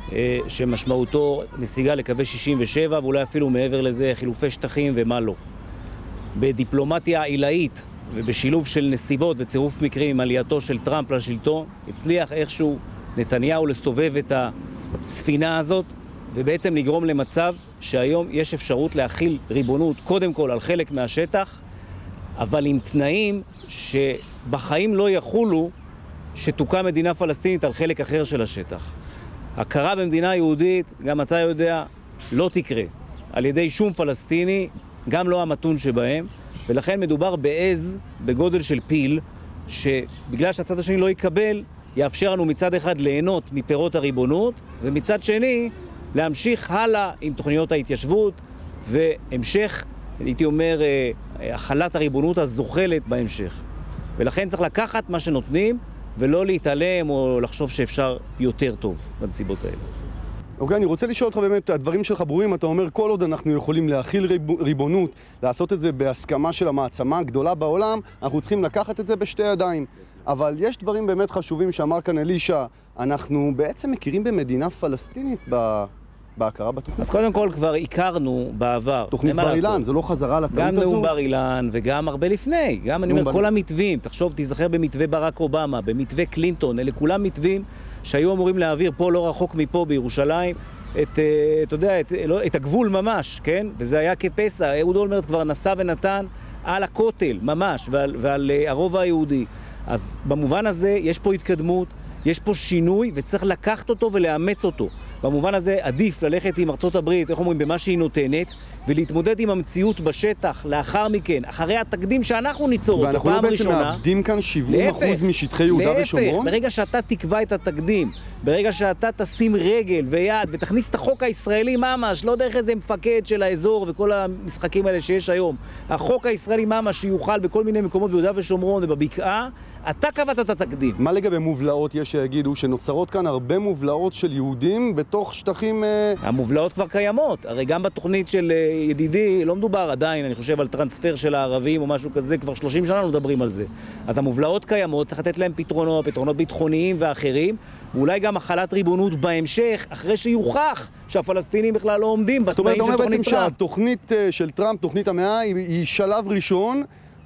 שמשמעותו נסיגה לקווי שישים ושבע, ואולי אפילו מעבר לזה חילופי שטחים ומה לא. בדיפלומטיה עילאית ובשילוב של נסיבות וצירוף מקרים עם עלייתו של טראמפ לשלטון, הצליח איכשהו נתניהו לסובב את הספינה הזאת, ובעצם לגרום למצב שהיום יש אפשרות להכיל ריבונות קודם כל על חלק מהשטח, אבל עם תנאים שבחיים לא יחולו שתוקם מדינה פלסטינית על חלק אחר של השטח. הכרה במדינה יהודית, גם אתה יודע, לא תקרה על ידי שום פלסטיני, גם לא המתון שבהם, ולכן מדובר בעז בגודל של פיל, שבגלל שהצד השני לא יקבל, יאפשר לנו מצד אחד ליהנות מפירות הריבונות, ומצד שני להמשיך הלאה עם תוכניות ההתיישבות, והמשך, הייתי אומר, החלת הריבונות הזוחלת בהמשך. ולכן צריך לקחת מה שנותנים, ולא להתעלם או לחשוב שאפשר יותר טוב בנסיבות האלה. אוקיי, אני רוצה לשאול אותך באמת, הדברים שלך ברורים, אתה אומר כל עוד אנחנו יכולים להכיל ריבונות, לעשות את זה בהסכמה של המעצמה הגדולה בעולם, אנחנו צריכים לקחת את זה בשתי ידיים. אבל יש דברים באמת חשובים שאמר כאן אלישע, אנחנו בעצם מכירים במדינה פלסטינית ב... בהכרה בתוכנית. אז קודם כל כבר הכרנו בעבר. תוכנית בר אילן, זה לא חזרה לטעות הזו? גם נאום בר אילן וגם הרבה לפני. גם אני אומר, כל המתווים, תחשוב, תיזכר במתווה ברק אובמה, במתווה קלינטון, אלה כולם מתווים שהיו אמורים להעביר פה, לא רחוק מפה בירושלים, את, אתה יודע, את, את הגבול ממש, כן? וזה היה כפסע. אהוד אולמרט כבר נסע ונתן על הכותל, ממש, ועל, ועל הרובע היהודי. אז במובן הזה יש פה התקדמות, יש פה שינוי, וצריך לקחת אותו ולאמץ אותו. במובן הזה עדיף ללכת עם ארצות הברית, איך אומרים, במה שהיא נותנת, ולהתמודד עם המציאות בשטח לאחר מכן, אחרי התקדים שאנחנו ניצור אותו פעם ראשונה. ואנחנו לא בעצם מאבדים כאן שבעים אחוז משטחי יהודה ושומרון? להפך, ברגע שאתה תקבע את התקדים, ברגע שאתה תשים רגל ויד ותכניס את החוק הישראלי ממש, לא דרך איזה מפקד של האזור וכל המשחקים האלה שיש היום, החוק הישראלי ממש שיוכל בכל מיני מקומות ביהודה ושומרון ובבקעה, אתה קבעת את התקדים. מה לגבי מובלעות יש שיגידו שנוצרות כאן הרבה מובלעות של יהודים בתוך שטחים... המובלעות כבר קיימות, הרי גם בתוכנית של ידידי לא מדובר עדיין, אני חושב על טרנספר של הערבים או משהו כזה, כבר שלושים שנה לא מדברים על זה. אז המובלעות קיימות, צריך לתת להם פתרונות, פתרונות ביטחוניים ואחרים, ואולי גם החלת ריבונות בהמשך, אחרי שיוכח שהפלסטינים בכלל לא עומדים בתנאים של תוכנית טראמפ. זאת אומרת, אתה אומר בעצם שהתוכנית של טראמפ, תוכנית המאה, היא שלב ראשון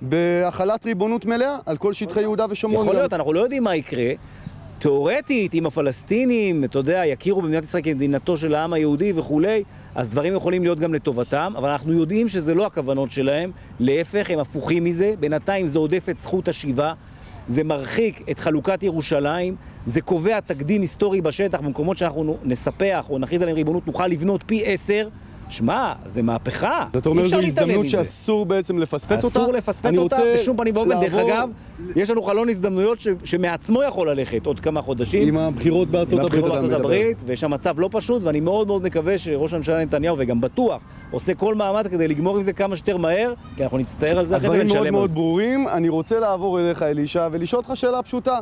בהחלת ריבונות מלאה על כל שטחי יהודה ושומרון. יכול להיות, אנחנו לא יודעים מה יקרה. תיאורטית, אם הפלסטינים, אתה יודע, יכירו במדינת ישראל כמדינתו של העם היהודי וכולי, אז דברים יכולים להיות גם לטובתם, אבל אנחנו יודעים שזה לא הכוונות שלהם, להפך, הם הפוכים מזה, בינתיים זה עודף את זכות השיבה, זה מרחיק את חלוקת ירושלים, זה קובע תקדים היסטורי בשטח, במקומות שאנחנו נספח או נכריז עליהם ריבונות, נוכל לבנות פי עשר, שמע, זה מהפכה. אתה אומר זו הזדמנות שאסור בעצם לפספס אותה? אסור לפספס אותה בשום פנים ואופן. דרך אגב, יש לנו חלון הזדמנויות שמעצמו יכול ללכת עוד כמה חודשים. עם הבחירות בארצות הברית. עם הבחירות בארצות הברית, ויש המצב לא פשוט, ואני מאוד מאוד מקווה שראש הממשלה נתניהו, וגם בטוח, עושה כל מאמץ כדי לגמור עם זה כמה שיותר מהר, כי אנחנו נצטער על זה אחרי זה ונשלם על זה. הדברים מאוד מאוד ברורים. אני רוצה לעבור אליך, אלישע, ולשאול אותך שאלה פשוטה.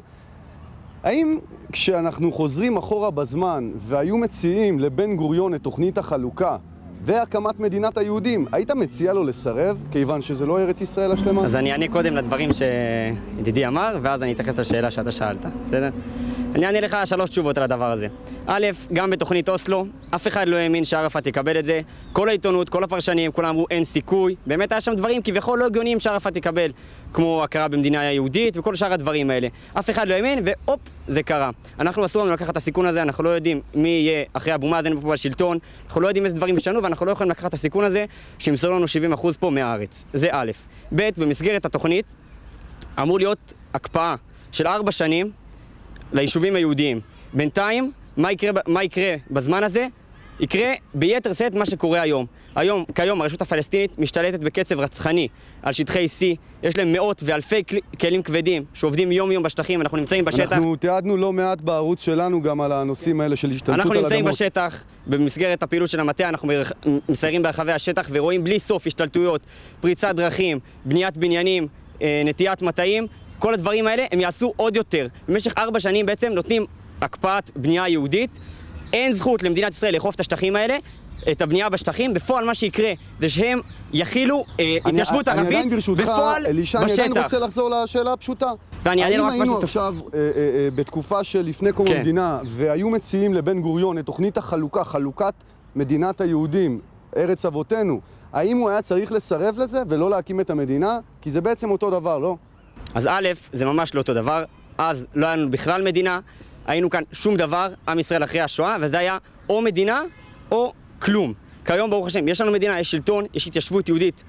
האם כשאנחנו חוזרים אחורה בזמן, והיו מציעים לבן גוריון את תוכנית החלוקה, והקמת מדינת היהודים, היית מציע לו לסרב, כיוון שזה לא ארץ ישראל השלמה? אז אני אענה קודם לדברים שידידי אמר, ואז אני אתייחס לשאלה שאתה שאלת, בסדר? אני אענה לך שלוש תשובות על הדבר הזה. א', גם בתוכנית אוסלו, אף אחד לא האמין שערפאת יקבל את זה. כל העיתונות, כל הפרשנים, כולם אמרו אין סיכוי. באמת היה שם דברים כביכול לא הגיוניים שערפאת יקבל, כמו הכרה במדינה יהודית וכל שאר הדברים האלה. אף אחד לא האמין, והופ, זה קרה. אנחנו אסור לנו לקחת את הסיכון הזה, אנחנו לא יודעים מי יהיה אחרי אבו מאזן פה בשלטון, אנחנו לא יודעים איזה דברים ישנו, ואנחנו לא יכולים לקחת את הסיכון הזה שימסור לנו שבעים אחוז פה מהארץ. זה א'. ב', במסגרת התוכנית אמור להיות הקפאה של ארבע שנים ליישובים היהודיים. בינתיים, מה יקרה, מה יקרה בזמן הזה? יקרה ביתר שאת מה שקורה היום. היום, כיום, הרשות הפלסטינית משתלטת בקצב רצחני על שטחי C, יש להם מאות ואלפי כלים כבדים שעובדים יום-יום בשטחים, אנחנו נמצאים בשטח. אנחנו תיעדנו לא מעט בערוץ שלנו גם על הנושאים האלה של השתלטות על אדמות. אנחנו נמצאים בשטח, במסגרת הפעילות של המטה, אנחנו מסיירים ברחבי השטח ורואים בלי סוף השתלטויות, פריצת דרכים, בניית בניינים, נטיית מטעים, כל הדברים האלה הם יעשו עוד יותר. במשך ארבע שנים בעצם נותנים הקפאת בנייה יהודית, אין זכות למדינת ישראל לאכוף את השטחים האלה, את הבנייה בשטחים, בפועל מה שיקרה זה שהם יכילו אה, התיישבות ערבית בפועל אלישע, בשטח. אני עדיין רוצה לחזור לשאלה הפשוטה. ואני האם רק היינו משהו... עכשיו אה, אה, אה, בתקופה שלפני קום כן. המדינה, והיו מציעים לבן גוריון את תוכנית החלוקה, חלוקת מדינת היהודים, ארץ אבותינו, האם הוא היה צריך לסרב לזה ולא להקים את המדינה? כי זה בעצם אותו דבר, לא? אז א', זה ממש לא אותו דבר. אז לא היה לנו בכלל מדינה, היינו כאן שום דבר, עם ישראל אחרי השואה, וזה היה או מדינה או כלום. כיום, ברוך השם, יש לנו מדינה, יש שלטון, יש התיישבות יהודית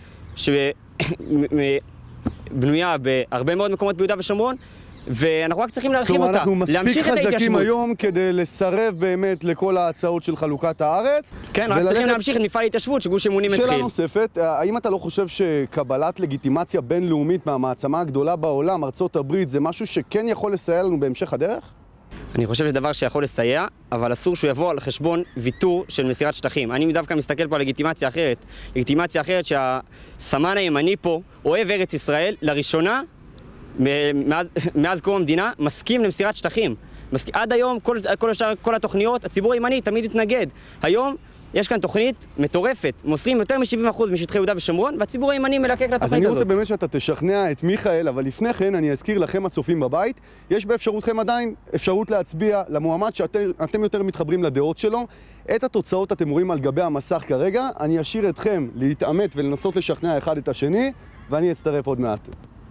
שבנויה בהרבה מאוד מקומות ביהודה ושומרון, ואנחנו רק צריכים להרחיב אותה, אנחנו להמשיך את מספיק חזקים ההתיישבות. היום כדי לסרב באמת לכל ההצעות של חלוקת הארץ. כן, רק צריכים להמשיך את מפעל ההתיישבות שגוש אמונים התחיל. שאלה נוספת, האם אתה לא חושב שקבלת לגיטימציה בינלאומית מהמעצמה הגדולה בעולם, ארצות הברית, זה משהו שכן יכול לסייע לנו בהמשך הדרך? אני חושב שזה דבר שיכול לסייע, אבל אסור שהוא יבוא על חשבון ויתור של מסירת שטחים. אני דווקא מסתכל פה על לגיטימציה אחרת. לגיטימציה אחרת שהסמן הימני פה, אוהב ארץ ישראל, לראשונה, מאז, מאז קום המדינה, מסכים למסירת שטחים. מסכים, עד היום, כל, כל, השאר, כל התוכניות, הציבור הימני תמיד התנגד. היום יש כאן תוכנית מטורפת, מוסרים יותר מ-שבעים אחוז משטחי יהודה ושומרון, והציבור הימני מלקק לתוכנית הזאת. אז אני רוצה באמת שאתה תשכנע את מיכאל, אבל לפני כן אני אזכיר לכם הצופים בבית, יש באפשרותכם עדיין אפשרות להצביע למועמד שאתם יותר מתחברים לדעות שלו. את התוצאות אתם רואים על גבי המסך כרגע, אני אשאיר אתכם להתעמת ולנסות לשכנע אחד את השני, ואני אצטרף עוד מעט.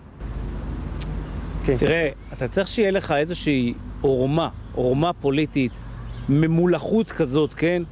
Okay. תראה, אתה צריך שיהיה לך איזושהי עורמה, עורמה פוליטית, ממולכות כזאת, כן?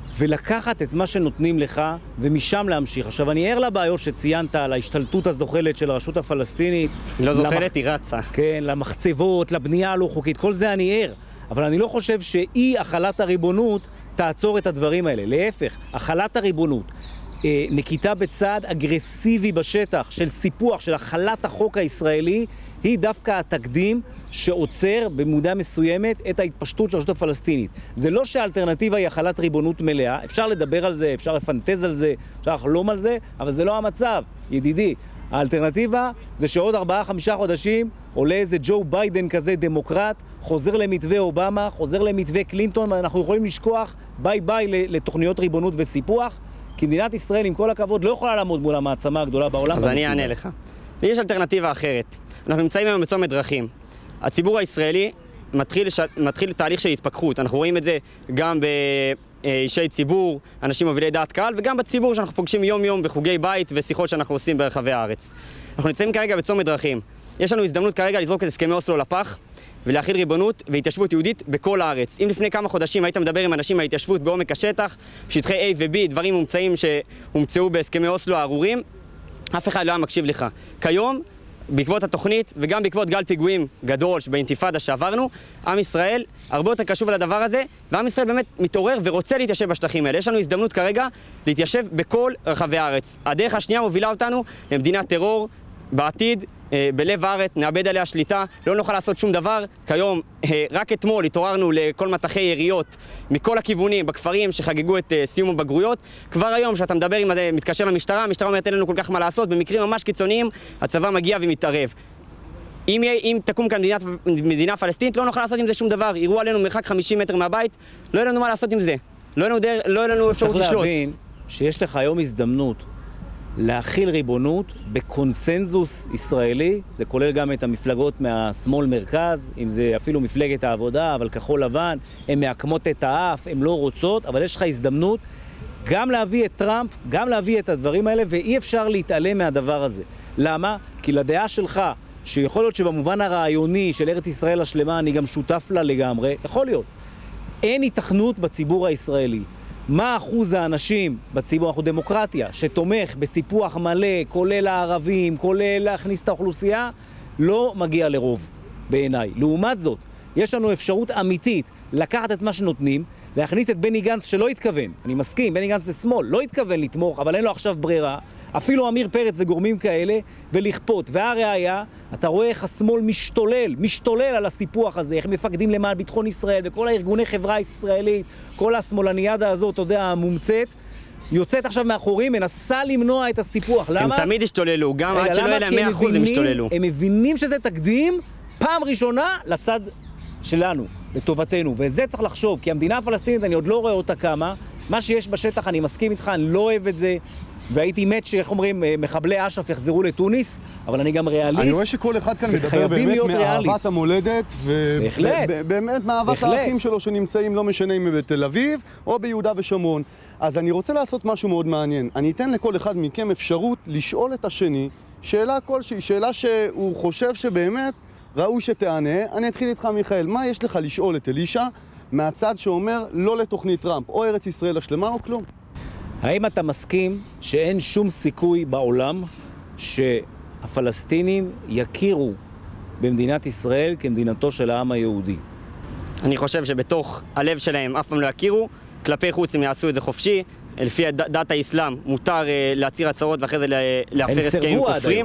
ולקחת את מה שנותנים לך ומשם להמשיך. עכשיו, אני ער לבעיות שציינת על ההשתלטות הזוחלת של הרשות הפלסטינית. היא לא זוחלת, למח... היא רצה. כן, למחצבות, לבנייה הלא חוקית, כל זה אני ער. אבל אני לא חושב שאי החלת הריבונות תעצור את הדברים האלה. להפך, החלת הריבונות, אה, נקיטה בצעד אגרסיבי בשטח של סיפוח, של החלת החוק הישראלי, היא דווקא התקדים שעוצר במודע מסוימת את ההתפשטות של הרשות הפלסטינית. זה לא שהאלטרנטיבה היא החלת ריבונות מלאה, אפשר לדבר על זה, אפשר לפנטז על זה, אפשר לחלום על זה, אבל זה לא המצב, ידידי. האלטרנטיבה זה שעוד ארבעה, חמישה חודשים עולה איזה ג'ו ביידן כזה דמוקרט, חוזר למתווה אובמה, חוזר למתווה קלינטון, ואנחנו יכולים לשכוח ביי ביי לתוכניות ריבונות וסיפוח, כי מדינת ישראל, עם כל הכבוד, לא יכולה לעמוד מול המעצמה הגדולה בעולם. אז אני אענה לך. יש אלטרנטיבה אחרת. אנחנו נמצאים היום בצומת דרכים. הציבור הישראלי מתחיל, לש... מתחיל תהליך של התפכחות. אנחנו רואים את זה גם באישי ציבור, אנשים מובילי דעת קהל, וגם בציבור שאנחנו פוגשים יום-יום בחוגי בית ושיחות שאנחנו עושים ברחבי הארץ. אנחנו נמצאים כרגע בצומת דרכים. יש לנו הזדמנות כרגע לזרוק את הסכמי אוסלו לפח ולהחיל ריבונות והתיישבות יהודית בכל הארץ. אם לפני כמה חודשים היית מדבר עם אנשים מההתיישבות בעומק השטח, בשטחי A ו-B, דברים מומצאים שהומצאו בהסכמי אוסלו הארורים, אף אחד לא היה מקשיב לך. כיום, בעקבות התוכנית וגם בעקבות גל פיגועים גדול באינתיפאדה שעברנו, עם ישראל הרבה יותר קשוב לדבר הזה, ועם ישראל באמת מתעורר ורוצה להתיישב בשטחים האלה. יש לנו הזדמנות כרגע להתיישב בכל רחבי הארץ. הדרך השנייה מובילה אותנו למדינת טרור בעתיד, בלב הארץ, נאבד עליה שליטה, לא נוכל לעשות שום דבר. כיום, רק אתמול התעוררנו לכל מטחי יריות מכל הכיוונים בכפרים שחגגו את סיום הבגרויות. כבר היום, שאתה מדבר עם זה, מתקשר למשטרה, המשטרה אומרת אין לנו כל כך מה לעשות, במקרים ממש קיצוניים, הצבא מגיע ומתערב. אם, אם תקום כאן מדינה, מדינה פלסטינית, לא נוכל לעשות עם זה שום דבר. יראו עלינו מרחק חמישים מטר מהבית, לא יהיה לנו מה לעשות עם זה. לא יהיה לנו, דר, לא יהיה לנו אפשרות לשלוט. צריך להבין שיש לך היום הזדמנות להכיל ריבונות בקונסנזוס ישראלי, זה כולל גם את המפלגות מהשמאל מרכז, אם זה אפילו מפלגת העבודה, אבל כחול לבן, הן מעקמות את האף, הן לא רוצות, אבל יש לך הזדמנות גם להביא את טראמפ, גם להביא את הדברים האלה, ואי אפשר להתעלם מהדבר הזה. למה? כי לדעה שלך, שיכול להיות שבמובן הרעיוני של ארץ ישראל השלמה, אני גם שותף לה לגמרי, יכול להיות. אין התכנות בציבור הישראלי. מה אחוז האנשים בציבור, אנחנו דמוקרטיה, שתומך בסיפוח מלא, כולל הערבים, כולל להכניס את האוכלוסייה, לא מגיע לרוב בעיניי. לעומת זאת, יש לנו אפשרות אמיתית לקחת את מה שנותנים, להכניס את בני גנץ שלא התכוון, אני מסכים, בני גנץ זה שמאל, לא התכוון לתמוך, אבל אין לו עכשיו ברירה, אפילו אמיר פרץ וגורמים כאלה, ולכפות. והראיה, אתה רואה איך השמאל משתולל, משתולל על הסיפוח הזה, איך מפקדים למען ביטחון ישראל, וכל הארגוני חברה הישראלית, כל השמאלניאדה הזאת, אתה יודע, המומצאת, יוצאת עכשיו מאחורים, מנסה למנוע את הסיפוח. למה? הם תמיד השתוללו, גם עד שלא יהיה להם מאה אחוז הם השתוללו. הם מבינים שזה תקדים פעם ראשונה לצד שלנו, לטובתנו, וזה צריך לחשוב, כי המדינה הפלסטינית, אני עוד לא רואה אותה כמה, מה שיש בשטח, אני מסכים איתך, אני לא אוהב את זה, והייתי מת שאיך אומרים, מחבלי אש"ף יחזרו לטוניס, אבל אני גם ריאליסט. אני רואה שכל אחד כאן מדבר באמת מאהבת המולדת, ובאמת מאהבת האחים שלו שנמצאים, לא משנה אם בתל אביב או ביהודה ושומרון. אז אני רוצה לעשות משהו מאוד מעניין. אני אתן לכל אחד מכם אפשרות לשאול את השני שאלה כלשהי, שאלה שהוא חושב שבאמת ראוי שתענה. אני אתחיל איתך, מיכאל, מה יש לך לשאול את אלישע מהצד שאומר לא לתוכנית טראמפ, או ארץ ישראל השלמה או כלום? האם אתה מסכים שאין שום סיכוי בעולם שהפלסטינים יכירו במדינת ישראל כמדינתו של העם היהודי? אני חושב שבתוך הלב שלהם אף פעם לא יכירו, כלפי חוץ הם יעשו את זה חופשי, לפי דת האסלאם מותר להצהיר הצהרות ואחרי זה להפר הסכמים כופרים.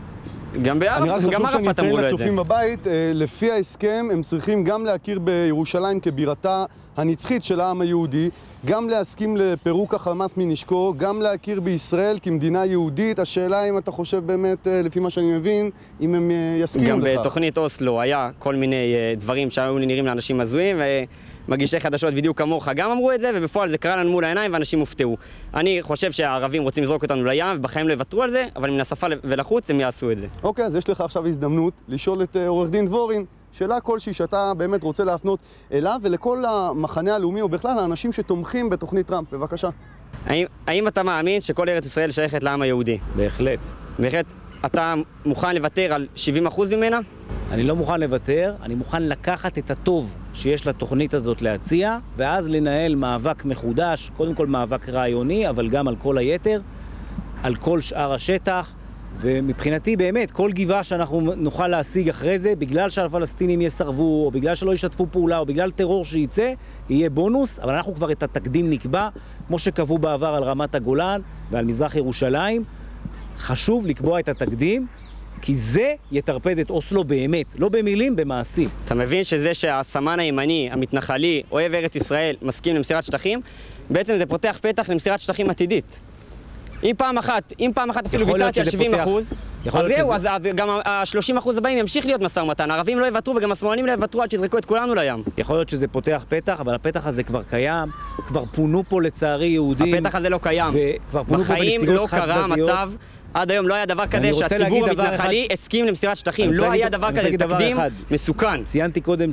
גם בערפאת, גם ערפאת אמרו לו את זה. אני רק חשוב שאני אציין לצופים בבית, לפי ההסכם הם צריכים גם להכיר בירושלים כבירתה הנצחית של העם היהודי, גם להסכים לפירוק החמאס מנשקו, גם להכיר בישראל כמדינה יהודית. השאלה אם אתה חושב באמת, לפי מה שאני מבין, אם הם יסכימו לך. גם בתוכנית אוסלו היה כל מיני דברים שהיו נראים לאנשים הזויים, ומגישי חדשות בדיוק כמוך גם אמרו את זה, ובפועל זה קרה לנו מול העיניים ואנשים הופתעו. אני חושב שהערבים רוצים לזרוק אותנו לים, ובחיים לא יוותרו על זה, אבל מן השפה ולחוץ הם יעשו את זה. אוקיי, אז יש לך עכשיו הזדמנות לשאול את עורך דין דבורין, שאלה כלשהי שאתה באמת רוצה להפנות אליו ולכל המחנה הלאומי, או בכלל האנשים שתומכים בתוכנית טראמפ. בבקשה. האם, האם אתה מאמין שכל ארץ ישראל שייכת לעם היהודי? בהחלט. בהחלט. אתה מוכן לוותר על שבעים אחוז ממנה? אני לא מוכן לוותר, אני מוכן לקחת את הטוב שיש לתוכנית הזאת להציע, ואז לנהל מאבק מחודש, קודם כל מאבק רעיוני, אבל גם על כל היתר, על כל שאר השטח, ומבחינתי באמת, כל גבעה שאנחנו נוכל להשיג אחרי זה, בגלל שהפלסטינים יסרבו, או בגלל שלא ישתפו פעולה, או בגלל טרור שייצא, יהיה בונוס, אבל אנחנו כבר את התקדים נקבע, כמו שקבעו בעבר על רמת הגולן ועל מזרח ירושלים. חשוב לקבוע את התקדים, כי זה יתרפד את אוסלו באמת, לא במילים, במעשים. אתה מבין שזה שהסמן הימני, המתנחלי, אוהב ארץ ישראל, מסכים למסירת שטחים, בעצם זה פותח פתח למסירת שטחים עתידית. אם פעם אחת, אם פעם אחת אפילו ויתרתי על שבעים אחוז, אז זהו, אז גם ה-שלושים אחוז הבאים ימשיך להיות משא ומתן. הערבים לא יוותרו וגם השמאלנים לא יוותרו עד שיזרקו את כולנו לים. יכול להיות שזה פותח פתח, אבל הפתח הזה כבר קיים, כבר פונו פה לצערי יהודים. הפתח הזה לא קיים. בחיים לא קרה מצב, עד היום לא היה דבר כזה שהציבור המתנחלי הסכים למסירת שטחים. לא היה דבר כזה, תקדים מסוכן. ציינתי קודם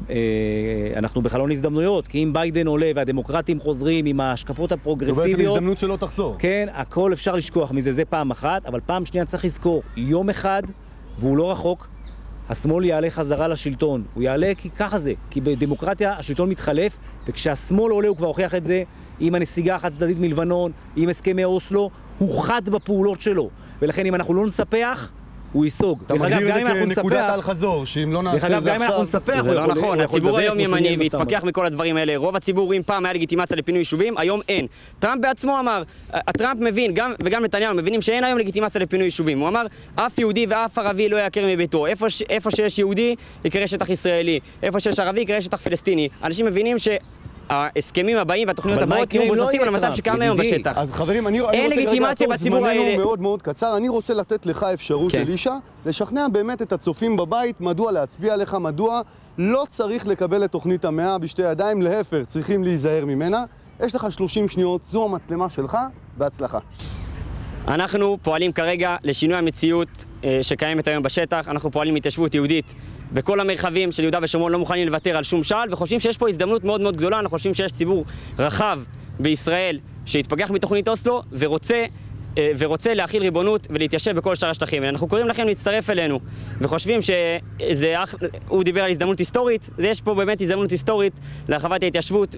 שאנחנו בחלון הזדמנויות, כי אם ביידן עולה והדמוקרטים חוזרים עם ההשקפות הפרוגרסיביות, זו בעצם הזדמנות שלא תחזור. כן, הכל אפשר לשכוח מזה, זה פעם אחת, אבל פעם שנייה צריך לזכור, יום אחד, והוא לא רחוק, השמאל יעלה חזרה לשלטון. הוא יעלה כי ככה זה, כי בדמוקרטיה השלטון מתחלף, וכשהשמאל עולה הוא כבר הוכיח את זה, עם הנסיגה החד צדדית מלבנון, עם הסכמי אוסלו, הוא חד בפעולות שלו, ולכן אם אנחנו לא נספח, הוא ייסוג. אתה מגדיר את זה כנקודת על חזור, שאם לא נעשה זה עכשיו... זה לא נכון, הציבור היום ימני והתפכח מכל הדברים האלה. רוב הציבור, אם פעם היה לגיטימציה לפינוי יישובים, היום אין. טראמפ בעצמו אמר, הטראמפ מבין, וגם נתניהו מבינים שאין היום לגיטימציה לפינוי יישובים. הוא אמר, אף יהודי ואף ערבי לא יעקר מביתו. איפה שיש יהודי, יקרה שטח ישראלי. איפה שיש ערבי, יקרה שטח פלסטיני. אנשים מבינים ש ההסכמים הבאים והתוכניות הבאות יהיו מבוססים על המצב שקיים היום בשטח. אז חברים, אני רוצה לגיטימציה בציבור האלה. זמננו מאוד מאוד קצר. אני רוצה לתת לך אפשרות, אלישע, לשכנע באמת את הצופים בבית, מדוע להצביע לך, מדוע לא צריך לקבל את תוכנית המאה בשתי ידיים, להפך, צריכים להיזהר ממנה. יש לך שלושים שניות, זו המצלמה שלך, בהצלחה. אנחנו פועלים כרגע לשינוי המציאות שקיימת היום בשטח. אנחנו פועלים להתיישבות יהודית בכל המרחבים של יהודה ושומרון, לא מוכנים לוותר על שום שעל, וחושבים שיש פה הזדמנות מאוד מאוד גדולה. אנחנו חושבים שיש ציבור רחב בישראל שהתפגח מתוכנית אוסלו ורוצה, ורוצה להכיל ריבונות ולהתיישב בכל שאר השטחים. אנחנו קוראים לכם להצטרף אלינו, וחושבים שזה, הוא דיבר על הזדמנות היסטורית, יש פה באמת הזדמנות היסטורית להרחבת ההתיישבות.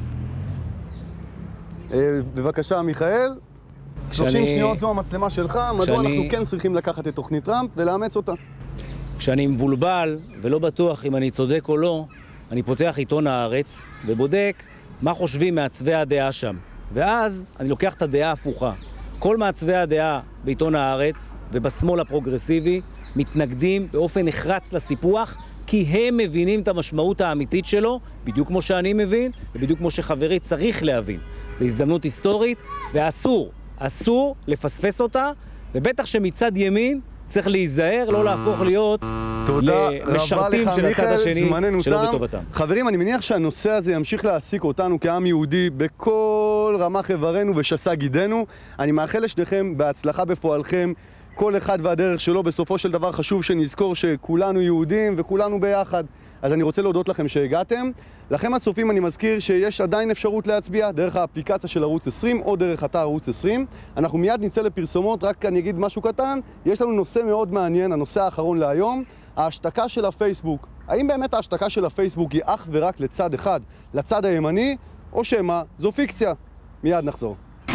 בבקשה, מיכאל. שלושים שניות זו המצלמה שלך, מדוע אנחנו כן צריכים לקחת את תוכנית טראמפ ולאמץ אותה? כשאני מבולבל ולא בטוח אם אני צודק או לא, אני פותח עיתון הארץ ובודק מה חושבים מעצבי הדעה שם. ואז אני לוקח את הדעה ההפוכה. כל מעצבי הדעה בעיתון הארץ ובשמאל הפרוגרסיבי מתנגדים באופן נחרץ לסיפוח, כי הם מבינים את המשמעות האמיתית שלו, בדיוק כמו שאני מבין, ובדיוק כמו שחברי צריך להבין. זו הזדמנות היסטורית, ואסור, אסור לפספס אותה, ובטח שמצד ימין צריך להיזהר, לא להפוך להיות למשרתים של הצד השני, שלא בטובתם. חברים, אני מניח שהנושא הזה ימשיך להעסיק אותנו כעם יהודי בכל רמה חברנו ושסה גידנו. אני מאחל לשניכם בהצלחה בפועלכם, כל אחד והדרך שלו. בסופו של דבר חשוב שנזכור שכולנו יהודים וכולנו ביחד. אז אני רוצה להודות לכם שהגעתם. לכם הצופים אני מזכיר שיש עדיין אפשרות להצביע דרך האפליקציה של ערוץ עשרים או דרך אתר ערוץ עשרים. אנחנו מיד נצא לפרסומות, רק אני אגיד משהו קטן. יש לנו נושא מאוד מעניין, הנושא האחרון להיום, ההשתקה של הפייסבוק. האם באמת ההשתקה של הפייסבוק היא אך ורק לצד אחד, לצד הימני, או שמה זו פיקציה? מיד נחזור.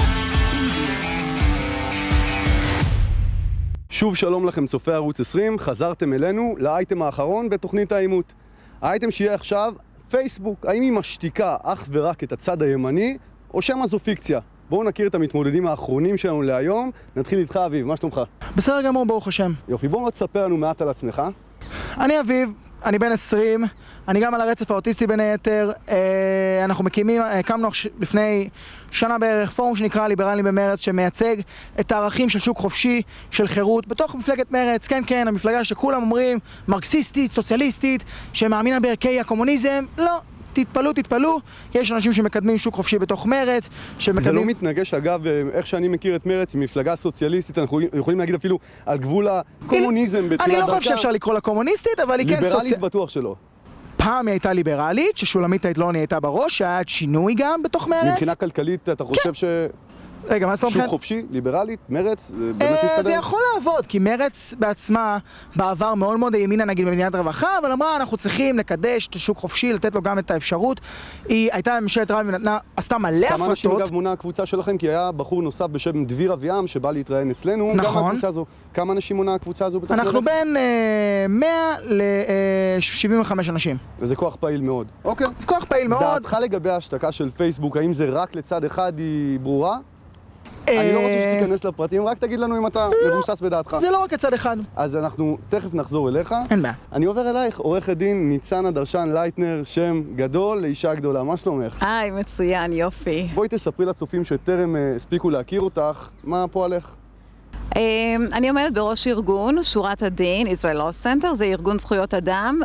שוב שלום לכם צופי ערוץ עשרים, חזרתם אלינו לאייטם האחרון בתוכנית האימות. האייטם שיהיה עכשיו, פייסבוק, האם היא משתיקה אך ורק את הצד הימני, או שמה זו פיקציה? בואו נכיר את המתמודדים האחרונים שלנו להיום. נתחיל איתך אביב, מה שלומך? בסדר גמור, ברוך השם. יופי, בואו תספר לנו מעט על עצמך. אני אביב, אני בן עשרים, אני גם על הרצף האוטיסטי בין היתר. אנחנו מקימים, הקמנו לפני שנה בערך פורום שנקרא ליברלים במרץ, שמייצג את הערכים של שוק חופשי, של חירות, בתוך מפלגת מרץ. כן, כן, המפלגה שכולם אומרים מרקסיסטית, סוציאליסטית, שמאמינה בערכי הקומוניזם. לא, תתפלו, תתפלו, יש אנשים שמקדמים שוק חופשי בתוך מרץ, שמקדמים... זה לא מתנגש, אגב, איך שאני מכיר את מרץ, מפלגה סוציאליסטית, אנחנו יכולים להגיד אפילו על גבול הקומוניזם בתחילת דרכה. אני לא חושב שאפשר לקרוא לה קומוניסטית, אבל היא כן סוציאליסטית. ליברלית בטוח שלא. פעם היא הייתה ליברלית, ששולמית האדלוני הייתה בראש, שהיה שינוי גם בתוך מרץ. מבחינה כלכלית, אתה חושב ש... רגע, מה זאת אומרת? שוק חופשי, ליברלית, מרץ, זה באמת מסתדר? זה יכול לעבוד, כי מרץ בעצמה בעבר מאוד מאוד הימינה נגיד במדינת רווחה, אבל אמרה אנחנו צריכים לקדש את השוק חופשי, לתת לו גם את האפשרות. היא הייתה ממשלת רב ונתנה, עשתה מלא הפרטות. כמה אנשים אגב מונה הקבוצה שלכם? כי היה בחור נוסף בשם דביר אביעם שבא להתראיין אצלנו. נכון. גם הקבוצה הזו. כמה אנשים מונה הקבוצה הזו בתוך מרץ? אנחנו בין מאה ל-שבעים וחמישה אנשים. וזה כוח פעיל מאוד. אוקיי. כוח פעיל מאוד. דעתך לגבי ההשתקה של פייסבוק, האם זה רק לצד אחד היא ברורה? אני לא רוצה שתיכנס לפרטים, רק תגיד לנו אם אתה מבוסס בדעתך. זה לא רק הצד אחד. אז אנחנו תכף נחזור אליך. אין בעיה. אני עובר אלייך, עורכת דין ניצנה דרשן לייטנר, שם גדול לאישה גדולה. מה שלומך? היי, מצוין, יופי. בואי תספרי לצופים שטרם הספיקו להכיר אותך, מה פועלך? אני עומדת בראש ארגון, שורת הדין, Israel Law Center, זה ארגון זכויות אדם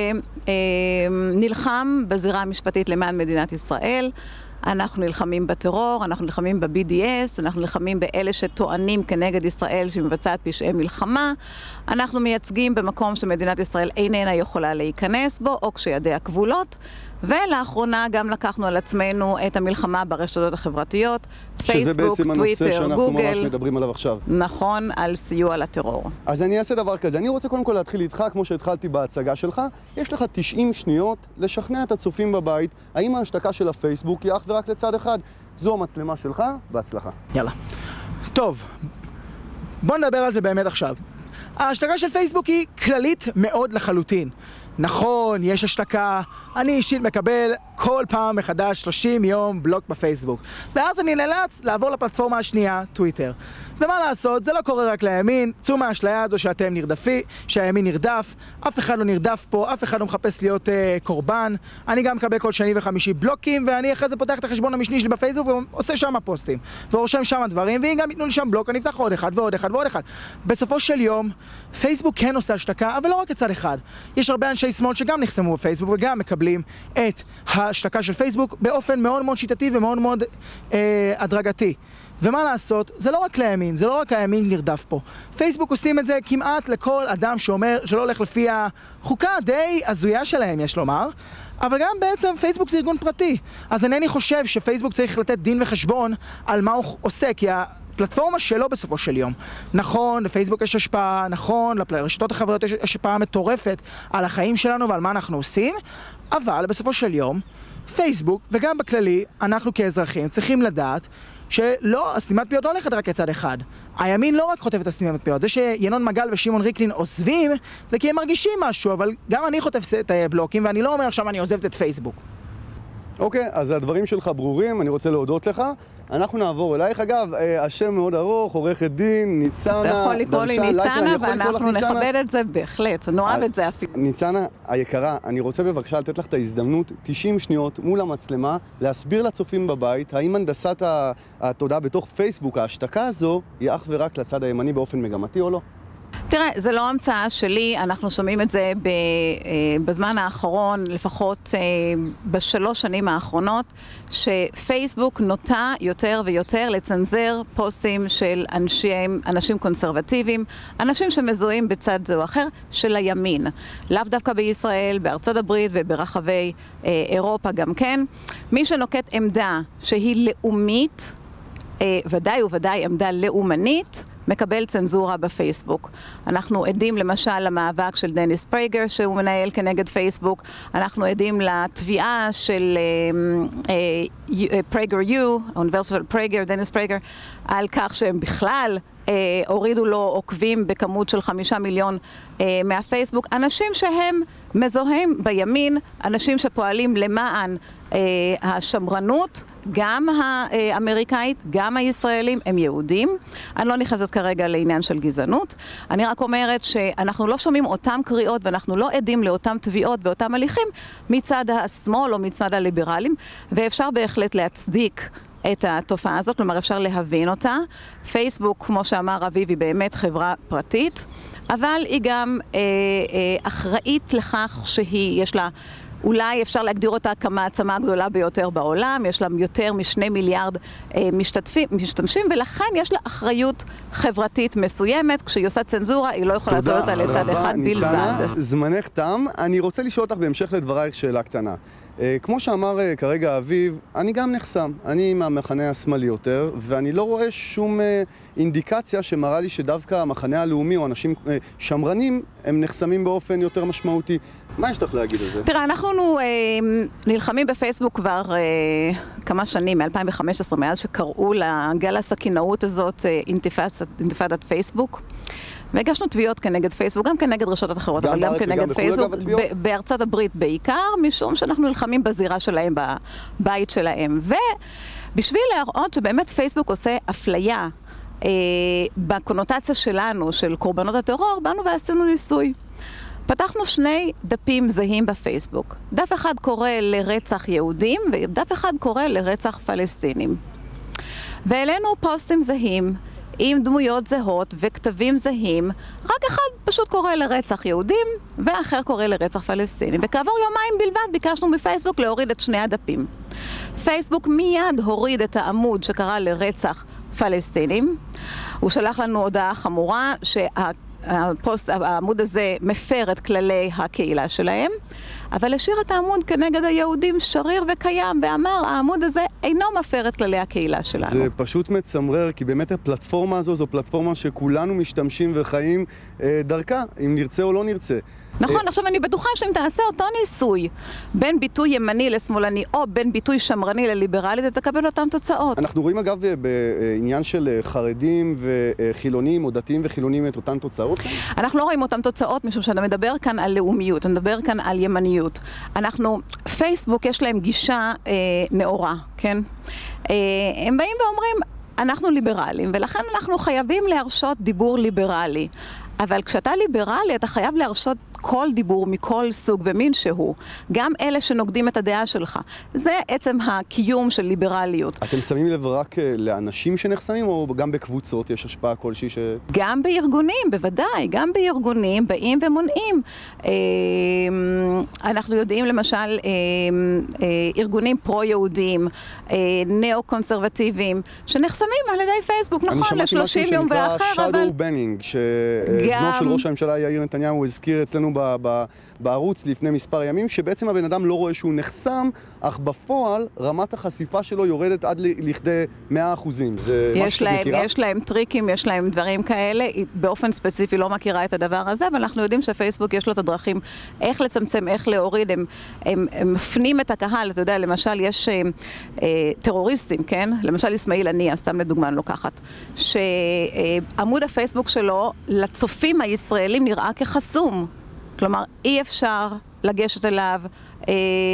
שנלחם בזירה המשפטית למען מדינת ישראל. אנחנו נלחמים בטרור, אנחנו נלחמים ב-בי די אס, אנחנו נלחמים באלה שטוענים כנגד ישראל שמבצעת פשעי מלחמה. אנחנו מייצגים במקום שמדינת ישראל איננה יכולה להיכנס בו, או כשידיה כבולות. ולאחרונה גם לקחנו על עצמנו את המלחמה ברשתות החברתיות, פייסבוק, טוויטר, גוגל. שזה בעצם הנושא שאנחנו ממש מדברים עליו עכשיו. נכון, על סיוע לטרור. אז אני אעשה דבר כזה. אני רוצה קודם כל להתחיל איתך, כמו שהתחלתי בהצגה שלך. יש לך תשעים שניות לשכנע את הצופים בבית, האם ההשתקה של הפייסבוק היא אך ורק לצד אחד. זו המצלמה שלך, בהצלחה. יאללה. טוב, בוא נדבר על זה באמת עכשיו. ההשתקה של פייסבוק היא כללית מאוד לחלוטין. נכון, יש השתקה, אני אישית מקבל כל פעם מחדש שלושים יום בלוק בפייסבוק. ואז אני נאלץ לעבור לפלטפורמה השנייה, טוויטר. ומה לעשות, זה לא קורה רק לימין, צאו מהאשליה הזו שאתם נרדפי, שהימין נרדף, אף אחד לא נרדף פה, אף אחד לא מחפש להיות אה, קורבן. אני גם מקבל כל שני וחמישי בלוקים, ואני אחרי זה פותח את החשבון המשני שלי בפייסבוק ועושה שם פוסטים. ורושם שם דברים, ואם גם ייתנו לי שם בלוק, אני אפתח עוד אחד ועוד אחד ועוד אחד. בסופו של יום, פייסבוק כן עושה השתקה, אבל לא רק הצד אחד. יש הרבה אנשי שמאל שגם נחסמו בפייסבוק וגם מקבלים את ההשתקה של פייסבוק באופן מאוד מאוד שיטתי ומאוד מאוד אה, הדרגתי. ומה לעשות, זה לא רק לימין, זה לא רק הימין נרדף פה. פייסבוק עושים את זה כמעט לכל אדם שאומר שלא הולך לפי החוקה די הזויה שלהם, יש לומר. אבל גם בעצם פייסבוק זה ארגון פרטי. אז אינני חושב שפייסבוק צריך לתת דין וחשבון על מה הוא עושה, כי הפלטפורמה שלו בסופו של יום. נכון, לפייסבוק יש השפעה, נכון, לרשתות החברתיות יש השפעה מטורפת על החיים שלנו ועל מה אנחנו עושים, אבל בסופו של יום, פייסבוק וגם בכללי, אנחנו כאזרחים צריכים לדעת שלא, הסתימת פיות לא הולכת רק לצד אחד. הימין לא רק חוטף את הסתימת פיות. זה שינון מגל ושמעון ריקלין עוזבים, זה כי הם מרגישים משהו, אבל גם אני חוטף את הבלוקים, ואני לא אומר עכשיו אני עוזבת את פייסבוק. אוקיי, אז הדברים שלך ברורים, אני רוצה להודות לך. אנחנו נעבור אלייך. אגב, השם מאוד ארוך, עורכת דין, ניצנה. אתה יכול לקרוא לי ניצנה, ואנחנו נכבד את זה בהחלט, נאהב את זה אפילו. ניצנה היקרה, אני רוצה בבקשה לתת לך את ההזדמנות, תשעים שניות מול המצלמה, להסביר לצופים בבית, האם הנדסת התודעה בתוך פייסבוק, ההשתקה הזו, היא אך ורק לצד הימני באופן מגמתי או לא? תראה, זה לא המצאה שלי, אנחנו שומעים את זה בזמן האחרון, לפחות בשלוש שנים האחרונות, שפייסבוק נוטה יותר ויותר לצנזר פוסטים של אנשים, אנשים קונסרבטיביים, אנשים שמזוהים בצד זה או אחר של הימין. לאו דווקא בישראל, בארצות הברית וברחבי אירופה גם כן. מי שנוקט עמדה שהיא לאומית, ודאי וודאי עמדה לאומנית, מקבל צנזורה בפייסבוק. אנחנו עדים למשל למאבק של דניס פרייגר שהוא מנהל כנגד פייסבוק, אנחנו עדים לתביעה של פרייגר יו, האוניברסיטת פרייגר, דניס פרייגר, על כך שהם בכלל הורידו לו עוקבים בכמות של חמישה מיליון מהפייסבוק, אנשים שהם מזוהים בימין, אנשים שפועלים למען השמרנות, גם האמריקאית, גם הישראלים, הם יהודים. אני לא נכנסת כרגע לעניין של גזענות. אני רק אומרת שאנחנו לא שומעים אותם קריאות ואנחנו לא עדים לאותם תביעות ואותם הליכים מצד השמאל או מצד הליברלים, ואפשר בהחלט להצדיק את התופעה הזאת, כלומר אפשר להבין אותה. פייסבוק, כמו שאמר אביב, היא באמת חברה פרטית, אבל היא גם אה, אה, אחראית לכך שהיא, יש לה, אולי אפשר להגדיר אותה כמעצמה הגדולה ביותר בעולם, יש לה יותר משני מיליארד אה, משתתפים, משתמשים, ולכן יש לה אחריות חברתית מסוימת. כשהיא עושה צנזורה, היא לא יכולה לעשות אותה לצד אחד בלבד. זמנך תם. אני רוצה לשאול אותך בהמשך לדברייך שאלה קטנה. כמו שאמר כרגע אביב, אני גם נחסם. אני מהמחנה השמאלי יותר, ואני לא רואה שום אינדיקציה שמראה לי שדווקא המחנה הלאומי או אנשים שמרנים הם נחסמים באופן יותר משמעותי. מה יש לך להגיד על זה? תראה, אנחנו אה, נלחמים בפייסבוק כבר אה, כמה שנים, מ-אלפיים וחמש עשרה, מאז שקראו לגל הסכינאות הזאת אה, אינתיפאדת, אינתיפאדת פייסבוק. והגשנו תביעות כנגד פייסבוק, גם כנגד רשתות אחרות, אבל גם כנגד פייסבוק, בארצות הברית בעיקר, משום שאנחנו נלחמים בזירה שלהם, בבית שלהם. ובשביל להראות שבאמת פייסבוק עושה אפליה אה, בקונוטציה שלנו, של קורבנות הטרור, באנו ועשינו ניסוי. פתחנו שני דפים זהים בפייסבוק. דף אחד קורא לרצח יהודים, ודף אחד קורא לרצח פלסטינים. ואלינו פוסטים זהים, עם דמויות זהות וכתבים זהים, רק אחד פשוט קורא לרצח יהודים, ואחר קורא לרצח פלסטינים. וכעבור יומיים בלבד ביקשנו מפייסבוק להוריד את שני הדפים. פייסבוק מיד הוריד את העמוד שקרא לרצח פלסטינים. הוא שלח לנו הודעה חמורה שה... הפוסט, העמוד הזה מפר את כללי הקהילה שלהם, אבל השאיר את העמוד כנגד היהודים שריר וקיים, ואמר, העמוד הזה אינו מפר את כללי הקהילה שלנו. זה פשוט מצמרר, כי באמת הפלטפורמה הזו זו פלטפורמה שכולנו משתמשים וחיים אה, דרכה, אם נרצה או לא נרצה. נכון, עכשיו אני בטוחה שאם תעשה אותו ניסוי בין ביטוי ימני לשמאלני או בין ביטוי שמרני לליברלי, אתה תקבל אותן תוצאות. אנחנו רואים אגב בעניין של חרדים וחילונים או דתיים וחילונים את אותן תוצאות? אנחנו לא רואים אותן תוצאות משום שאתה מדבר כאן על לאומיות, אתה מדבר כאן על ימניות. אנחנו, פייסבוק יש להם גישה אה, נאורה, כן? אה, הם באים ואומרים, אנחנו ליברלים ולכן אנחנו חייבים להרשות דיבור ליברלי. אבל כשאתה ליברלי, אתה חייב להרשות כל דיבור מכל סוג ומין שהוא, גם אלה שנוגדים את הדעה שלך. זה עצם הקיום של ליברליות. אתם שמים לב רק לאנשים שנחסמים, או גם בקבוצות יש השפעה כלשהי ש... גם בארגונים, בוודאי, גם בארגונים באים ומונעים. אנחנו יודעים למשל, ארגונים פרו-יהודים, נאו-קונסרבטיביים, שנחסמים על ידי פייסבוק, נכון, ל-שלושים יום ואחר, אבל... אני שמעתי משהו שנקרא shadow banning, שבנו של ראש הממשלה יאיר נתניהו הזכיר אצלנו ב, ב, בערוץ לפני מספר ימים, שבעצם הבן אדם לא רואה שהוא נחסם, אך בפועל רמת החשיפה שלו יורדת עד לכדי מאה אחוזים. זה משהו שאת מכירה? יש להם טריקים, יש להם דברים כאלה. באופן ספציפי לא מכירה את הדבר הזה, אבל אנחנו יודעים שפייסבוק יש לו את הדרכים איך לצמצם, איך להוריד. הם, הם, הם מפנים את הקהל, אתה יודע, למשל יש אה, אה, טרוריסטים, כן? למשל אסמאעיל הנייה, סתם לדוגמה אני לוקחת, שעמוד הפייסבוק שלו לצופים הישראלים נראה כחסום. כלומר, אי אפשר לגשת אליו, אה,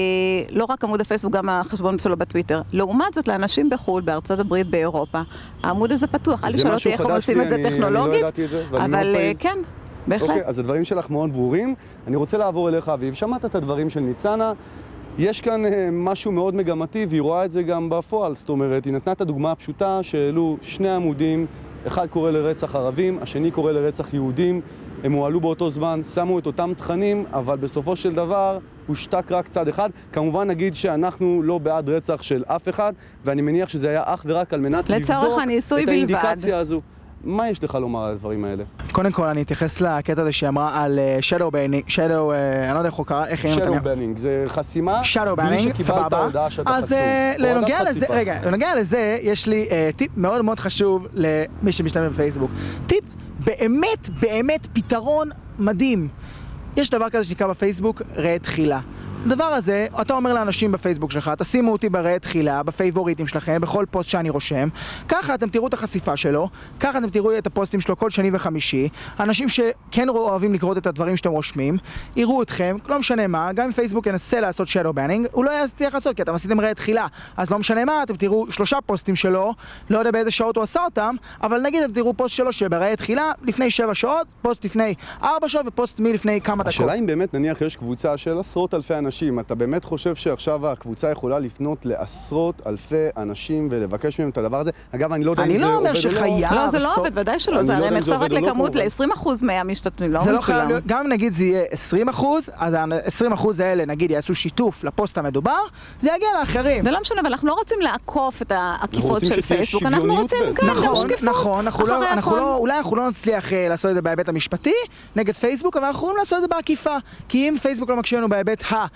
לא רק עמוד הפייסבוק, גם החשבון שלו בטוויטר. לעומת זאת, לאנשים בחו"ל, בארצות הברית, באירופה, העמוד הזה פתוח. אל תשאל אותי איך הם עושים את זה טכנולוגית, אבל כן, בהחלט. אוקיי, אז הדברים שלך מאוד ברורים. אני רוצה לעבור אליך, אביב. שמעת את הדברים של ניצנה. יש כאן משהו מאוד מגמתי, והיא רואה את זה גם בפועל. זאת אומרת, היא נתנה את הדוגמה הפשוטה שהעלו שני עמודים, אחד קורא לרצח ערבים, השני קורא לרצח יהודים. הם הועלו באותו זמן, שמו את אותם תכנים, אבל בסופו של דבר הושתק רק צד אחד. כמובן נגיד שאנחנו לא בעד רצח של אף אחד, ואני מניח שזה היה אך ורק על מנת לבדוק את האינדיקציה הזו. מה יש לך לומר על הדברים האלה? קודם כל, אני אתייחס לקטע הזה שהיא אמרה על shadow banning, shadow, אני לא יודע איך הוא קרא, איך היא shadow banning, זה חסימה בלי שקיבלת ההודעה שאתה חסום. אז לנוגע לזה, רגע, לנוגע לזה, יש לי טיפ מאוד מאוד חשוב למי שמשתמש בפייסבוק. טיפ באמת, באמת פתרון מדהים. יש דבר כזה שנקרא בפייסבוק, ראה תחילה. הדבר הזה, אתה אומר לאנשים בפייסבוק שלך, תשימו אותי בראה תחילה, בפייבוריטים שלכם, בכל פוסט שאני רושם. ככה אתם תראו את החשיפה שלו, ככה אתם תראו את הפוסטים שלו כל שני וחמישי. אנשים שכן אוהבים לקרוא את הדברים שאתם רושמים, יראו אתכם, לא משנה מה, גם אם פייסבוק ינסה לעשות shadow banning, הוא לא יצליח לעשות, כי אתם עשיתם ראה תחילה. אז לא משנה מה, אתם תראו שלושה פוסטים שלו, לא יודע באיזה שעות הוא עשה אותם, אבל נגיד אתם תראו פוסט שלו שבראה תחילה, לפני שבע שעות, פוסט לפני ארבע שעות ופוסט מלפני כמה דקות. השאלה אם באמת נניח יש קבוצה של עשרות אלפי אנשים, אתה באמת חושב שעכשיו הקבוצה יכולה לפנות לעשרות אלפי אנשים ולבקש מהם את הדבר הזה? אגב, אני לא יודע אם זה עובד או לא. אני לא אומר שחייב. לא, זה לא עובד, ודאי שלא. זה הרי נחשב רק לכמות ל-עשרים אחוז מהמשתתפים, לא אומרים כולם. גם אם נגיד זה יהיה עשרים אחוז, אז ה-עשרים אחוז האלה, נגיד, יעשו שיתוף לפוסט המדובר, זה יגיע לאחרים. זה לא משנה, אבל אנחנו לא רוצים לעקוף את העקיפות של פייסבוק. אנחנו רוצים גם שקיפות. נכון, אולי אנחנו לא נצליח לעשות את זה בהיבט המשפטי נגד פייסבוק, אבל אנחנו יכולים לעשות את זה בעקיפה. כי אם פייסבוק לא מקשיב לנו בהיבט ה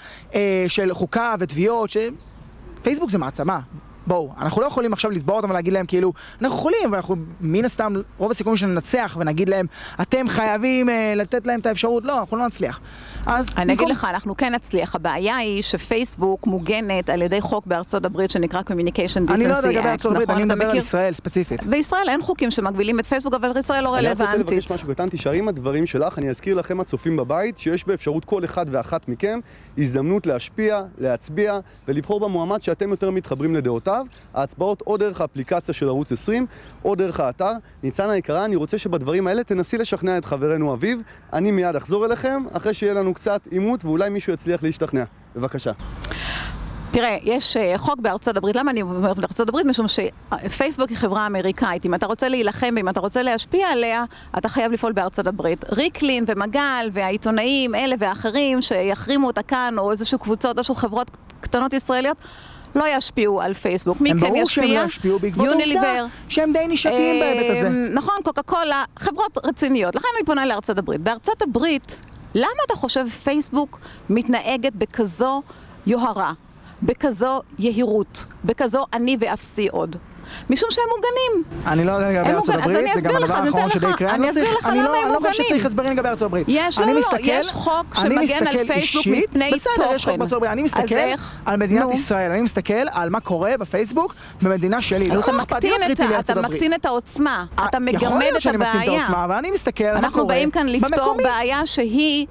של חוקה ותביעות, שפייסבוק זה מעצמה. בואו, אנחנו לא יכולים עכשיו לתבוע אותם ולהגיד להם כאילו, אנחנו יכולים, ואנחנו מן הסתם, רוב הסיכויים שננצח ונגיד להם, אתם חייבים אה, לתת להם את האפשרות, לא, אנחנו לא נצליח. אז אני במקום... אגיד לך, אנחנו כן נצליח. הבעיה היא שפייסבוק מוגנת על ידי חוק בארצות הברית שנקרא Communication Decency Act. אני לא יודע לגבי ארצות הברית, אני מדבר על ישראל ספציפית. בישראל אין חוקים שמגבילים את פייסבוק, אבל ישראל לא רלוונטית. אני רוצה לבקש משהו קטן, תישארי עם הדברים שלך, אני אזכיר לכם הצופים בבית, שיש באפשרות כל אחד ואחת מכם הזדמנות להשפיע, להצביע ולבחור במועמד שאתם יותר מתחברים לדעותיו. ההצבעות או דרך האפליקציה של ערוץ עשרים או דרך האתר. ניצנה יקרה, אני רוצה שבדברים האלה תנסי לשכנע את חברנו אביב. אני מיד אחזור אליכם אחרי שיהיה לנו קצת עימות ואולי מישהו יצליח להשתכנע. בבקשה. תראה, יש חוק בארצות הברית. למה אני אומרת בארצות הברית? משום שפייסבוק היא חברה אמריקאית. אם אתה רוצה להילחם, אם אתה רוצה להשפיע עליה, אתה חייב לפעול בארצות הברית. ריקלין ומגל והעיתונאים, אלה ואחרים שיחרימו אותה כאן, או איזשהו קבוצות, איזשהו חברות קטנות ישראליות, לא ישפיעו על פייסבוק. מי כן ישפיע? הם ברור שהם לא ישפיעו בעקבות העובדה שהם די נשתיים בהיבט הזה. נכון, קוקה קולה, חברות רציניות. לכן אני פונה לארצות הברית. בארצות הברית, למה אתה חושב פייסבוק מתנהגת בכזו יוהרה, בכזו יהירות, בכזו אני ואפסי עוד? משום שהם מוגנים. אני לא יודע לגבי ארצות הברית, זה גם הדבר האחרון שדי יקרה. אני אסביר לך למה הם מוגנים. אני לא חושב שצריך הסברים לגבי ארצות הברית. יש, לא, לא, יש חוק שמגן על פייסבוק מפני תוכן. אני מסתכל על מדינת ישראל, אני מסתכל על מה קורה בפייסבוק במדינה שלי. אתה מקטין את העוצמה, אתה מגמד את הבעיה. ואני מסתכל על מה קורה. אנחנו באים כאן לפתור בעיה שהיא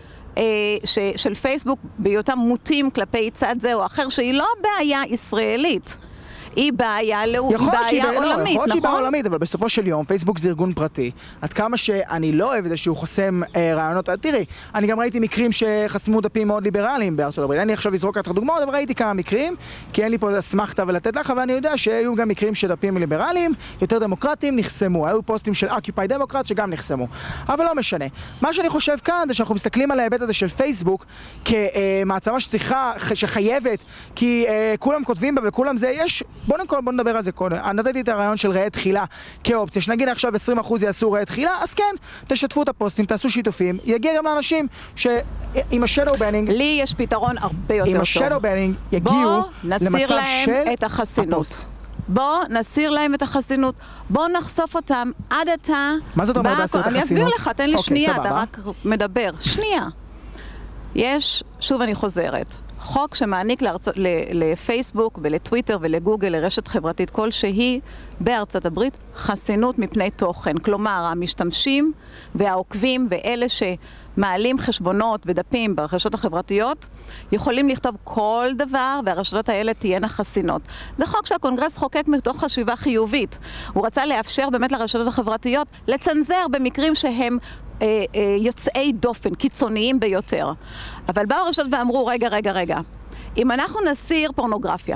של פייסבוק בהיותם מוטים כלפי צד זה או אחר, שהיא לא בעיה ישראלית. היא בעיה לאומית, בעיה עולמית, יכול להיות שהיא בעיה נכון? עולמית, אבל בסופו של יום, פייסבוק זה ארגון פרטי. עד כמה שאני לא אוהב את זה שהוא חוסם אה, רעיונות, תראי, אני גם ראיתי מקרים שחסמו דפים מאוד ליברליים בארצות הברית. אני עכשיו אזרוק לך דוגמאות, אבל ראיתי כמה מקרים, כי אין לי פה אסמכתה ולתת לך, אבל אני יודע שהיו גם מקרים שדפים ליברליים, יותר דמוקרטיים, נחסמו. היו פוסטים של Occupy Democrat שגם נחסמו. אבל לא משנה. מה שאני חושב כאן זה שאנחנו מסתכלים על ההיבט הזה של פייסבוק כמעצמה שצריכה, שחייבת, כי אה, כולם כותבים בה וכולם זה, יש בוא נקול, בוא נדבר על זה קודם. נתתי את הרעיון של ראה תחילה כאופציה, שנגיד עכשיו עשרים אחוז יעשו ראה תחילה, אז כן, תשתפו את הפוסטים, תעשו שיתופים, יגיע גם לאנשים שעם השדו בנינג... לי יש פתרון הרבה יותר טוב. עם השדו בנינג יגיעו למצב של את החסינות. בוא נסיר להם את החסינות, בוא נחשוף אותם עד אתה... מה זאת אומרת להסיר את החסינות? אני אסביר לך, תן לי שנייה, אתה רק מדבר. שנייה. יש, שוב אני חוזרת, חוק שמעניק לארצ... לפייסבוק ולטוויטר ולגוגל, לרשת חברתית כלשהי בארצות הברית, חסינות מפני תוכן. כלומר, המשתמשים והעוקבים ואלה שמעלים חשבונות ודפים ברשתות החברתיות, יכולים לכתוב כל דבר, והרשתות האלה תהיינה חסינות. זה חוק שהקונגרס חוקק מתוך חשיבה חיובית. הוא רצה לאפשר באמת לרשתות החברתיות לצנזר במקרים שהם אה, אה, יוצאי דופן, קיצוניים ביותר. אבל באו הרשתות ואמרו, רגע, רגע, רגע, אם אנחנו נסיר פורנוגרפיה,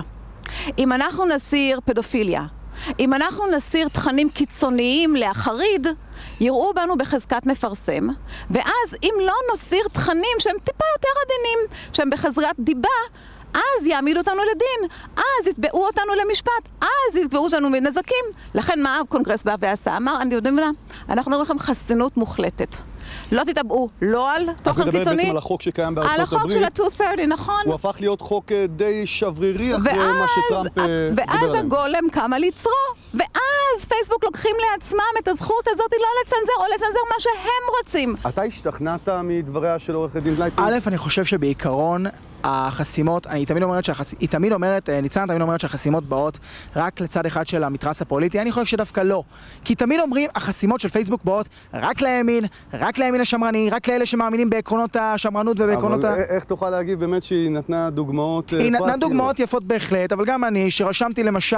אם אנחנו נסיר פדופיליה, אם אנחנו נסיר תכנים קיצוניים להחריד, יראו בנו בחזקת מפרסם, ואז אם לא נסיר תכנים שהם טיפה יותר עדינים, שהם בחזרת דיבה, אז יעמידו אותנו לדין, אז יתבעו אותנו למשפט, אז יתבעו אותנו מנזקים. לכן מה הקונגרס בא ועשה? אמר, אני יודעים מה, אנחנו נראה לכם חסינות מוחלטת. לא תתאבעו, לא על תוכן קיצוני. את מדבר בעצם על החוק שקיים בארצות הברית. על החוק של ה-מאתיים שלושים, נכון. הוא הפך להיות חוק די שברירי אחרי מה שטראמפ דיבר עליהם. ואז הגולם קם על יצרו, ואז פייסבוק לוקחים לעצמם את הזכות הזאת לא לצנזר, או לצנזר מה שהם רוצים. אתה השתכנעת מדבריה של עורכת דין לייטמן? א', אני חושב שבעיקרון החסימות, אני תמיד אומרת שהחס... היא תמיד אומרת, ניצן תמיד אומרת שהחסימות באות רק לצד אחד של המתרס הפוליטי, אני חושב שדווקא לא. כי תמיד אומרים, החסימות של פייסבוק באות רק לימין, רק לימין השמרני, רק לאלה שמאמינים בעקרונות השמרנות ובעקרונות ה... אבל איך תוכל להגיב באמת שהיא נתנה דוגמאות... היא נתנה דוגמאות יפות בהחלט, אבל גם אני, שרשמתי למשל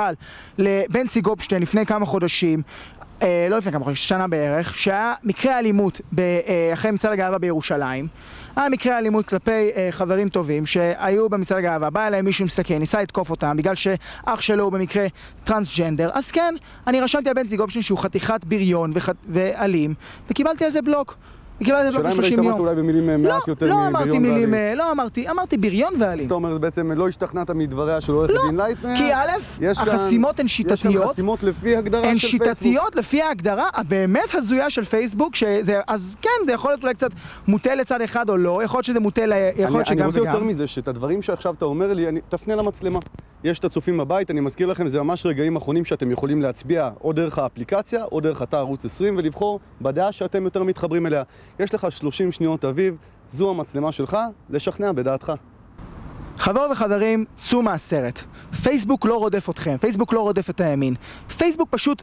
לבנצי גופשטיין לפני כמה חודשים, אה, לא לפני כמה חודשים, שנה בערך, שהיה מקרה אלימות ב, אה, אחרי מצעד הגאווה בירושלים. היה מקרה אלימות כלפי אה, חברים טובים שהיו במצעד הגאווה, בא אליהם מישהו מסכן, ניסה לתקוף אותם בגלל שאח שלו הוא במקרה טרנסג'נדר. אז כן, אני רשמתי על בנצי גופשטיין שהוא חתיכת בריון וח... ואלים, וקיבלתי על זה בלוק. קיבלתי על זה בלוק ב-שלושים יום. שאלה אם אולי במילים מעט יותר לא, מבריון לא אמרתי מילים, לא אמרתי, אמרתי בריון ואלים. זאת אומרת, בעצם לא השתכנעת מדבריה של עורכת דין לייטמן. כי א', החסימות הן שיטתיות. יש כאן חסימות לפי הגדרה של הן פייסבוק. שיטתיות לפי ההגדרה הבאמת הזויה של פייסבוק, שזה, אז כן, זה יכול להיות אולי קצת מוטה לצד אחד או לא, יכול להיות שזה מוטה, יכול להיות שגם אני רוצה וגם. יותר מזה, שאת הדברים שעכשיו אתה אומר לי, אני, תפנה למצלמה. יש את הצופים בבית, אני מזכיר לכם, זה ממש רגעים אחרונים שאתם יכולים להצביע או דרך האפליקציה, או דרך אתר ערוץ עשרים, ולבחור בדעה שאתם יותר מתחברים אליה. יש לך שלושים שניות אביב, זו המצלמה שלך, לשכנע בדעתך. חבר וחברים, צאו מהסרט. פייסבוק לא רודף אתכם, פייסבוק לא רודף את הימין. פייסבוק פשוט...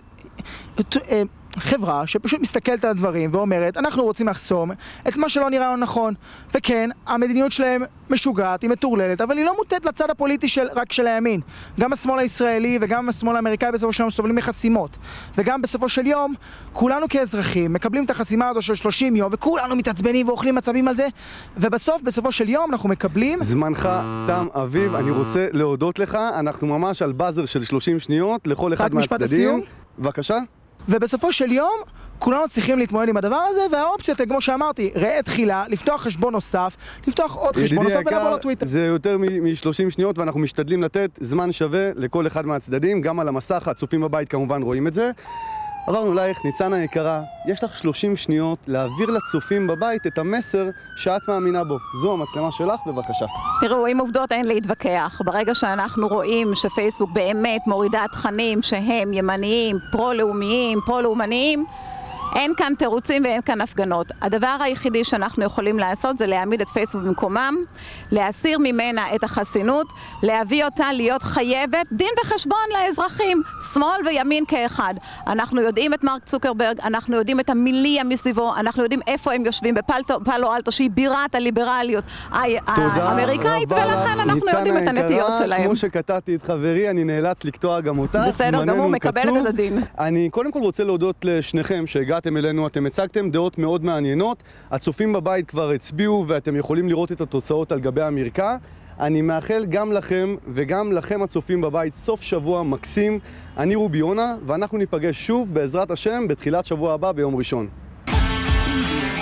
חברה שפשוט מסתכלת על הדברים ואומרת, אנחנו רוצים לחסום את מה שלא נראה נכון. וכן, המדיניות שלהם משוגעת, היא מטורללת, אבל היא לא מוטט לצד הפוליטי של, רק של הימין. גם השמאל הישראלי וגם השמאל האמריקאי בסופו של יום סובלים מחסימות. וגם בסופו של יום, כולנו כאזרחים מקבלים את החסימה הזו של שלושים יום, וכולנו מתעצבנים ואוכלים מצבים על זה, ובסוף, בסופו של יום, אנחנו מקבלים... זמנך תם אביב, אני רוצה להודות לך, אנחנו ממש על בזר של שלושים שניות לכל אחד מהצדדים. בבקשה. ובסופו של יום, כולנו צריכים להתמודד עם הדבר הזה, והאופציות, כמו שאמרתי, ראה תחילה, לפתוח חשבון נוסף, לפתוח עוד חשבון נוסף ולעבור לטוויטר. זה יותר מ-שלושים שניות, ואנחנו משתדלים לתת זמן שווה לכל אחד מהצדדים, גם על המסך, הצופים בבית כמובן רואים את זה. עברנו אלייך, ניצן היקרה, יש לך שלושים שניות להעביר לצופים בבית את המסר שאת מאמינה בו. זו המצלמה שלך, בבקשה. תראו, עם עובדות אין להתווכח. ברגע שאנחנו רואים שפייסבוק באמת מורידה תכנים שהם ימניים, פרו-לאומיים, פרו-לאומניים, אין כאן תירוצים ואין כאן הפגנות. הדבר היחידי שאנחנו יכולים לעשות זה להעמיד את פייסבוק במקומם, להסיר ממנה את החסינות, להביא אותה להיות חייבת דין וחשבון לאזרחים, שמאל וימין כאחד. אנחנו יודעים את מרק צוקרברג, אנחנו יודעים את המיליה מסביבו, אנחנו יודעים איפה הם יושבים בפאלו אלטו, שהיא בירת הליברליות האמריקאית, ולכן אנחנו יודעים את הנטיות שלהם. כמו שקטעתי את חברי, אני נאלץ לקטוע גם אותה. בסדר גמור, מקבלת את הדין. אני קודם כל רוצה להודות לשניכם שהגעתם אלינו, אתם הצגתם דעות מאוד מעניינות, הצופים בבית כבר הצביעו ואתם יכולים לראות את התוצאות על גבי המרקע. אני מאחל גם לכם וגם לכם הצופים בבית סוף שבוע מקסים. אני רובי יונה ואנחנו ניפגש שוב בעזרת השם בתחילת שבוע הבא ביום ראשון.